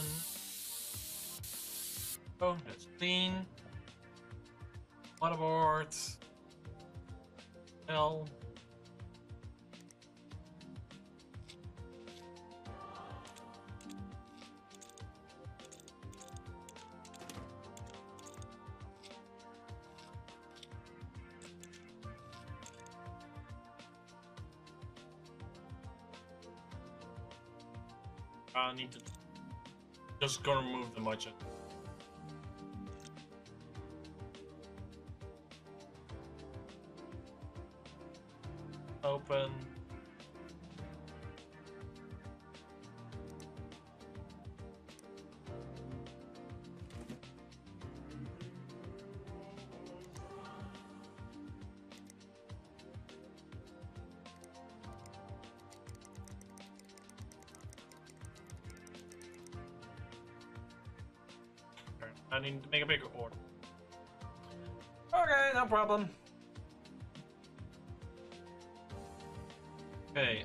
A: Oh, that's clean. Waterboard. L. I need to just gonna remove the budget. Open. I need to make a bigger order. Okay, no problem. Okay,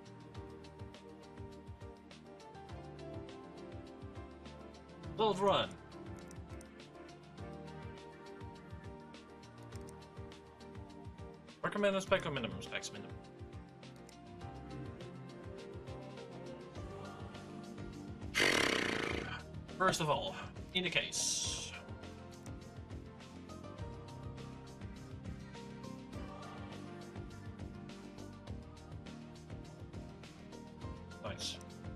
A: build run. Recommended spec or minimum specs? Minimum. First of all, in the case. Nice.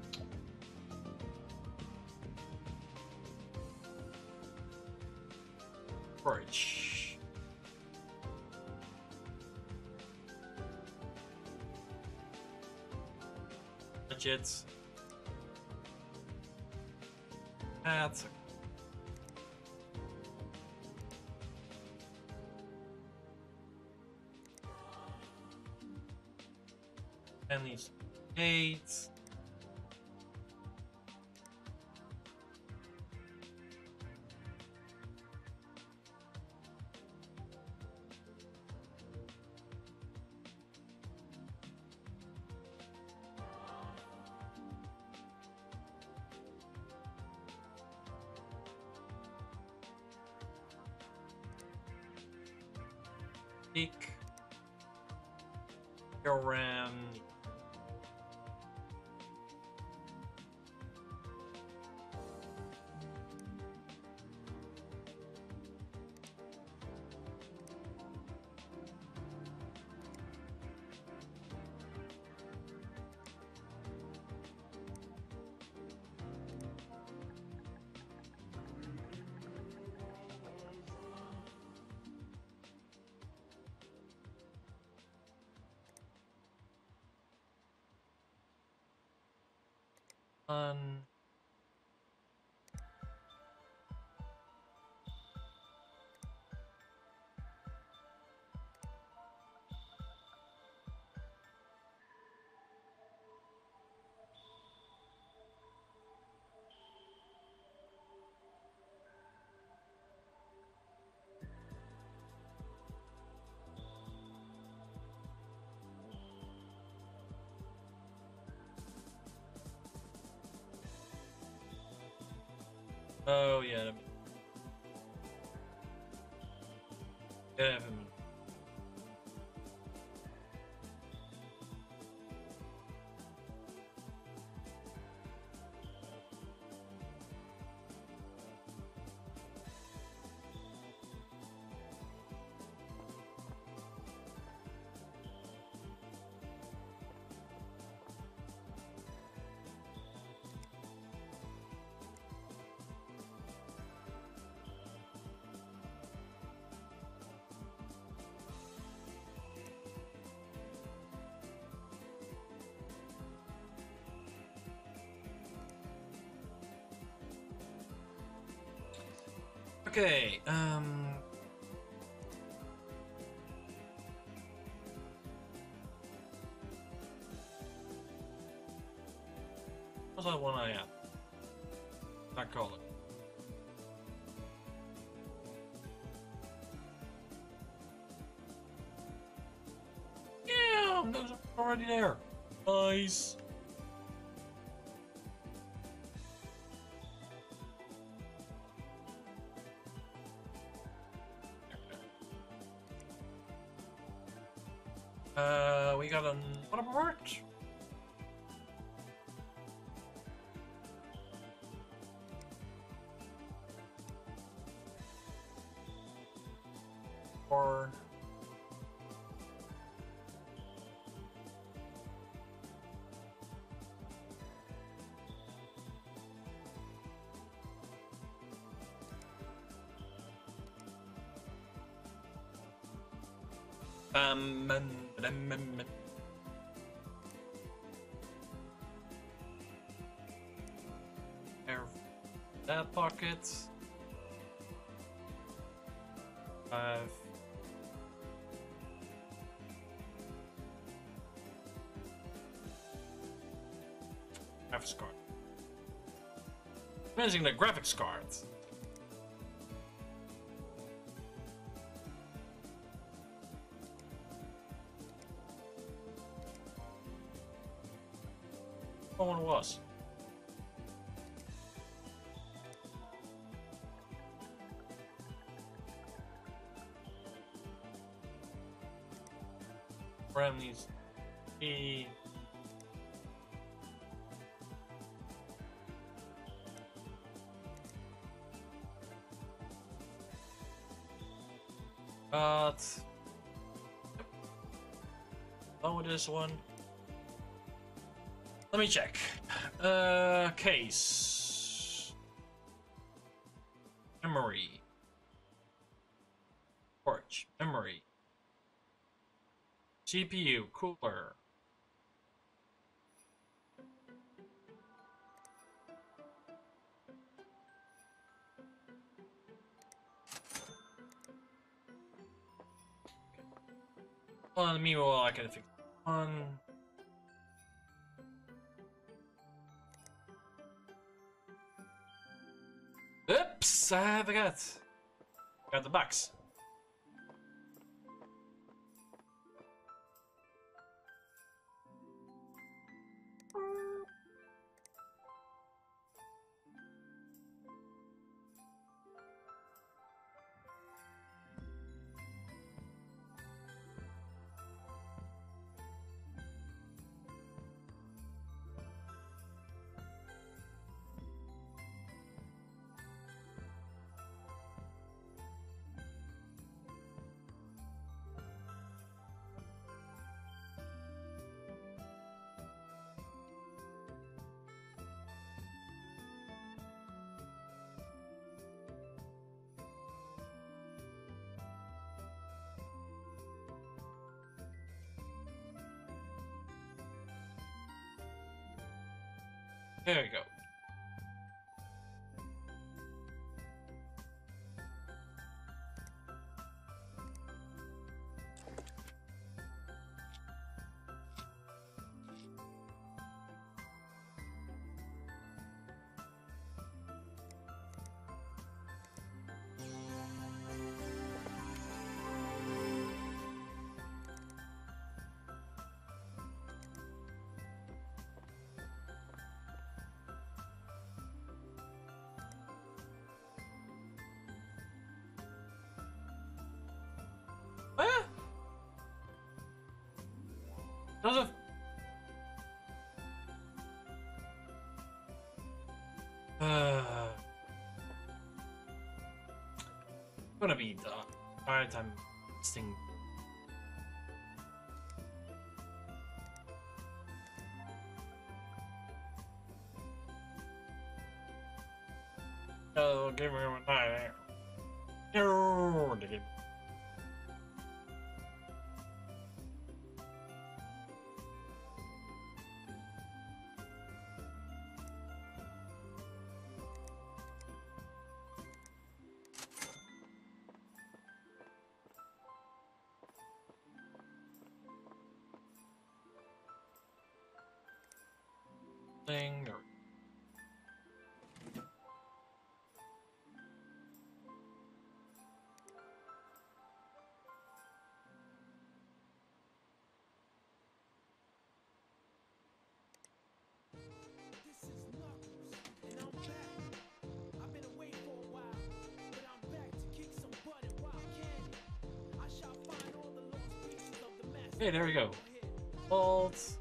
A: Storage. Budget. That's and these 8. Your RAM. On oh yeah, yeah. Okay, what's that one I have? Not call it. Yeah, those are already there. Nice. We got what apart? Or Bam, bam, bam, bam, bam. That pocket. 5. Graphics card. Managing the graphics card. What one it was? RAM needs to be. Done with this one. Let me check. Case. Memory. Torch. Memory. CPU. Cooler. Well, meanwhile, I can fix one. Oops, I forgot. Got the box. There we go. What? Joseph. Gonna be the hard time listing. Oh, give me a night. No, thing. Hey, there we go. Alt.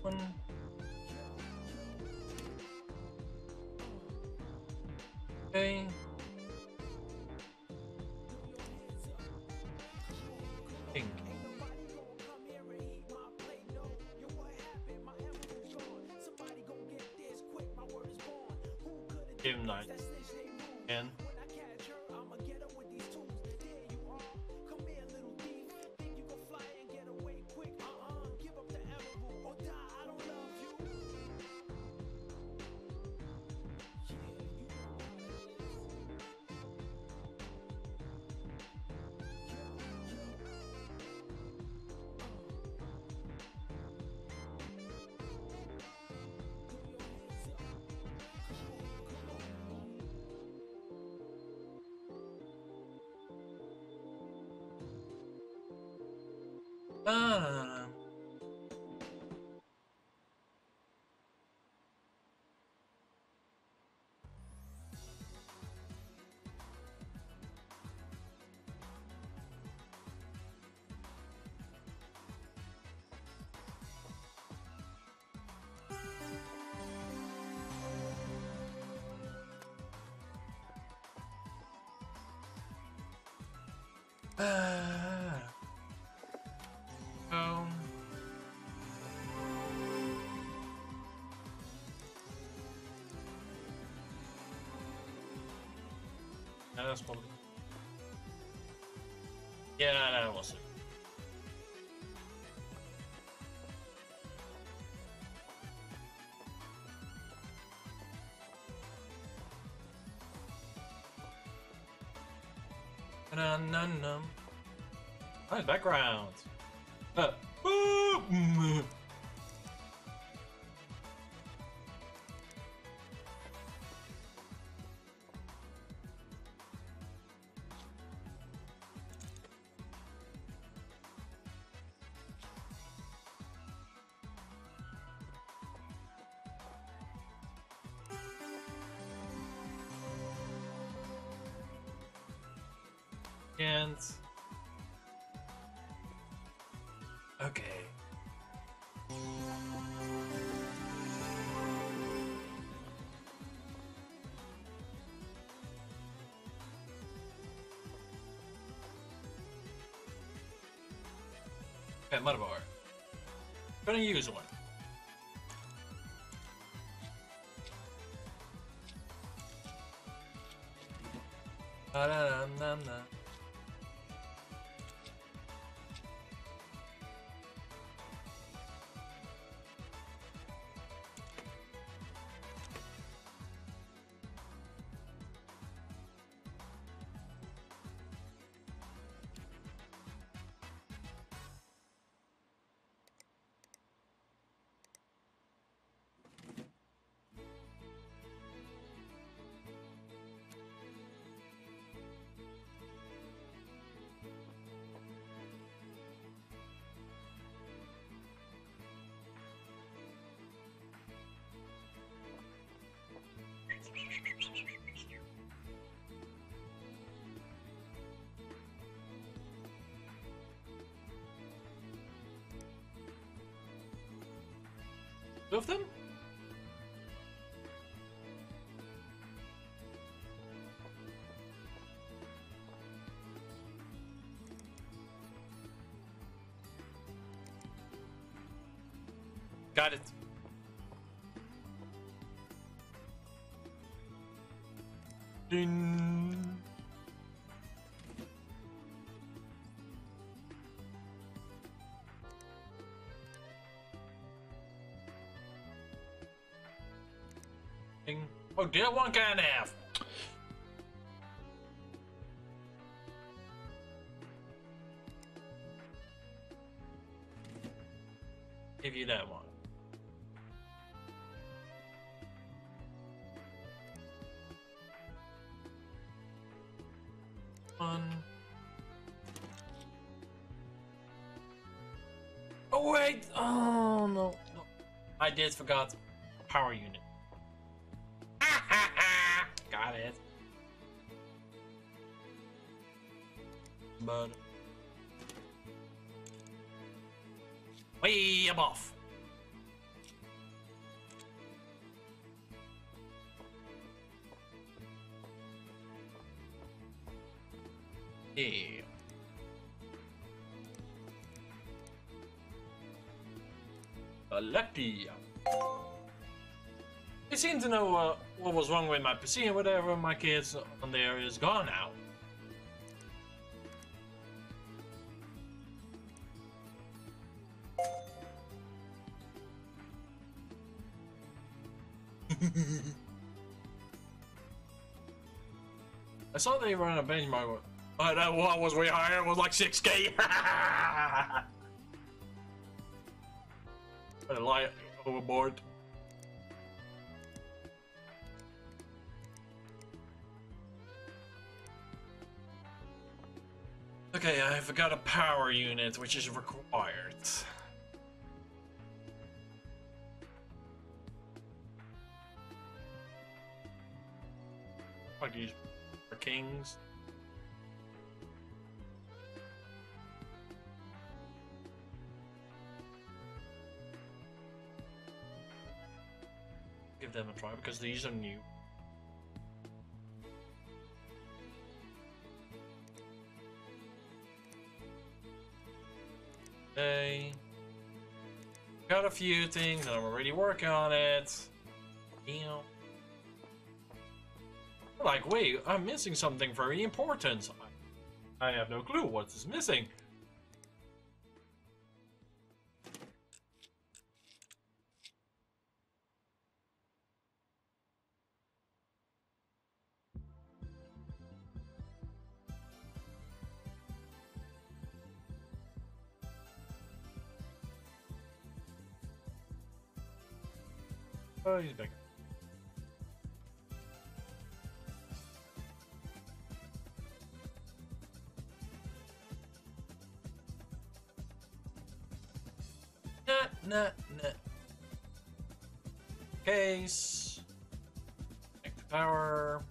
A: One. Okay. Pink. Game night. And oh. Yeah, that's probably. Yeah, that was it. Nice background. Boop. And okay. Okay, mud bar. Gonna use one. Da-da-dum-dum-dum. Two of them? Got it. Ding. Ding. Oh, did I one guy and a half? Give you that one. Oh wait! Oh no! I did forgot power unit. Got it. But way above. Yeah. Lucky. They seem to know what was wrong with my PC and whatever. My kids on there is gone now. I saw they ran a benchmark. Oh, that one was way higher. It was like 6K. I lie overboard. Okay, I forgot a power unit, which is required. Like these for kings. Give them a try because these are new. Okay. Got a few things and I'm already working on it. Like, wait, I'm missing something very important. I have no clue what is missing. Oh, he's back. Nah. Case. Connect the power.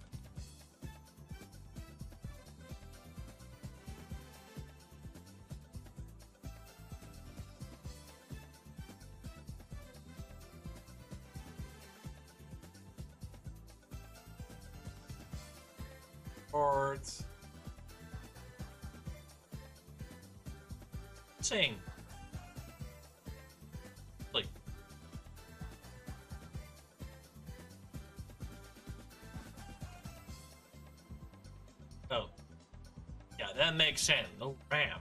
A: Boards. Sing. Sleep. Oh. Yeah, that makes sense. No RAM.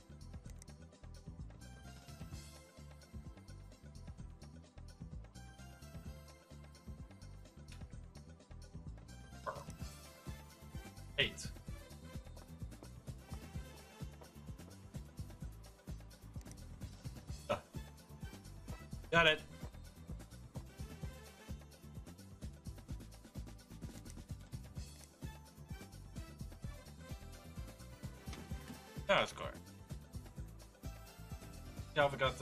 A: Eight. Got it. That's correct. Yeah, I forgot the.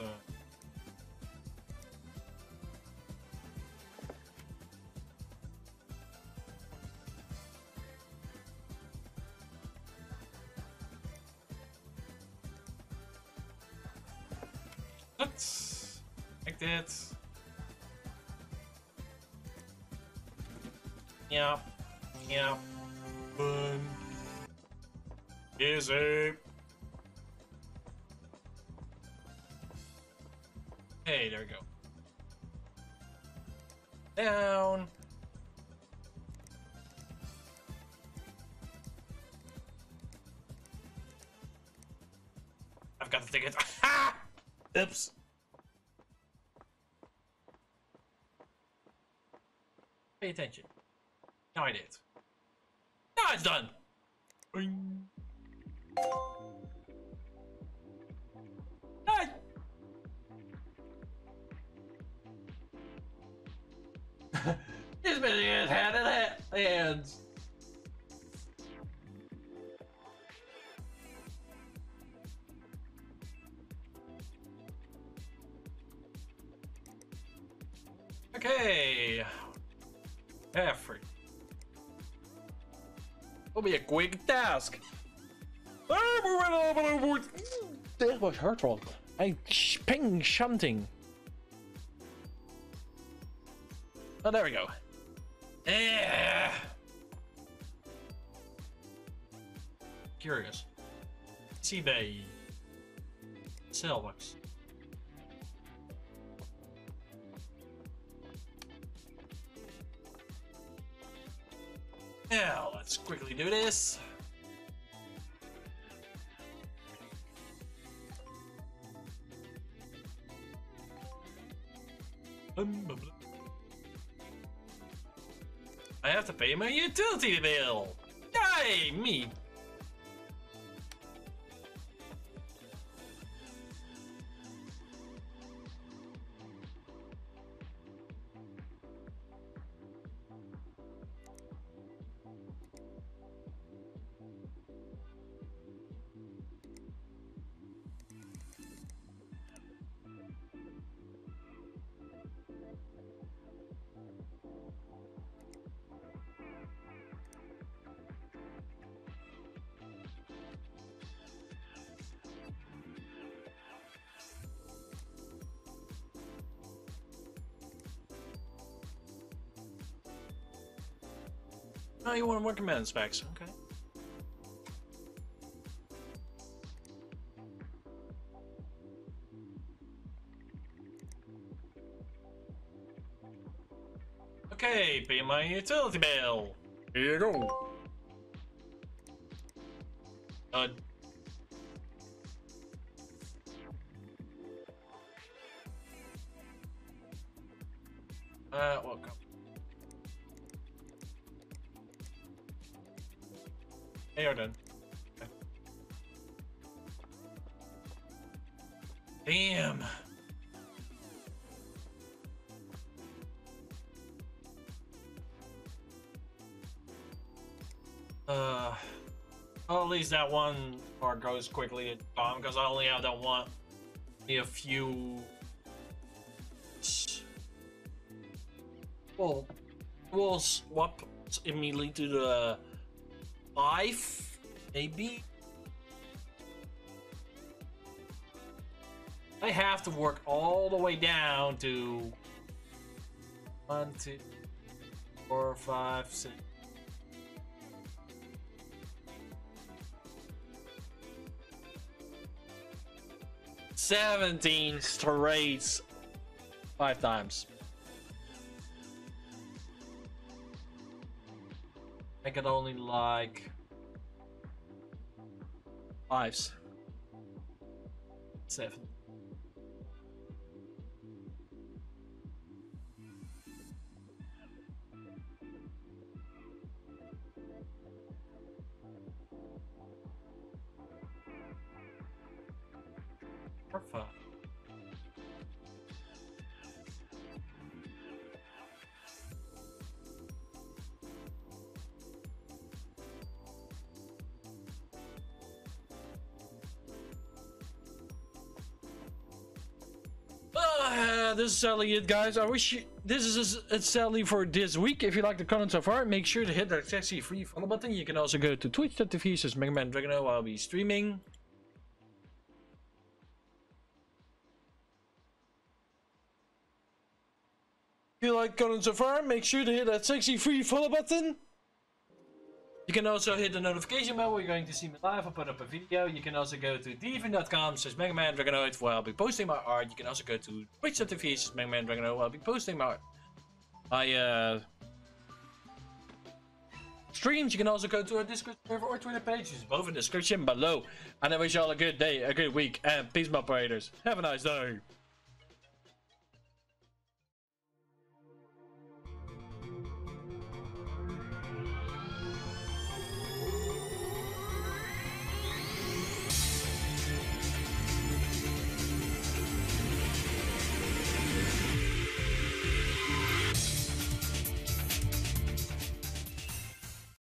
A: Let's like that. Yeah. Fun. Easy. Hey, there we go. Down. I've got the ticket. Oops. Pay attention. Now I did. Now it's done. Boing. Hey. He's been his hand in hands. Okay. Effort. Will be a quick task. That was hurtful. I ping something. Oh, there we go. curious. eBay. Sellbox. Now, let's quickly do this. I have to pay my utility bill. Yay, me. Oh, you want more command specs? Okay. Okay, pay my utility bill. Here you go. Welcome. Hey, you're done. Okay. Damn. Well, at least that one part goes quickly, because I only have that one. A few. Well, we'll swap immediately to the 5, maybe. I have to work all the way down to 1, 2, 4, 5, 6. 17 straight 5 times. I could only like 5s. 7. Or 5. This is sadly it, guys. I wish you, this is it's sadly for this week. If you like the content so far, make sure to hit that sexy free follow button. You can also go to twitch.tv/MegaDragonoid. I'll be streaming. If you like content so far, make sure to hit that sexy free follow button. You can also hit the notification bell where you're going to see me live. I'll put up a video. You can also go to dv.com/MegaDragonoid where I'll be posting my art. You can also go to twitch.tv/MegaDragonoid where I'll be posting my streams. You can also go to our Discord server or Twitter page. It's both in the description below. And I wish you all a good day, a good week, and peace, my operators. Have a nice day.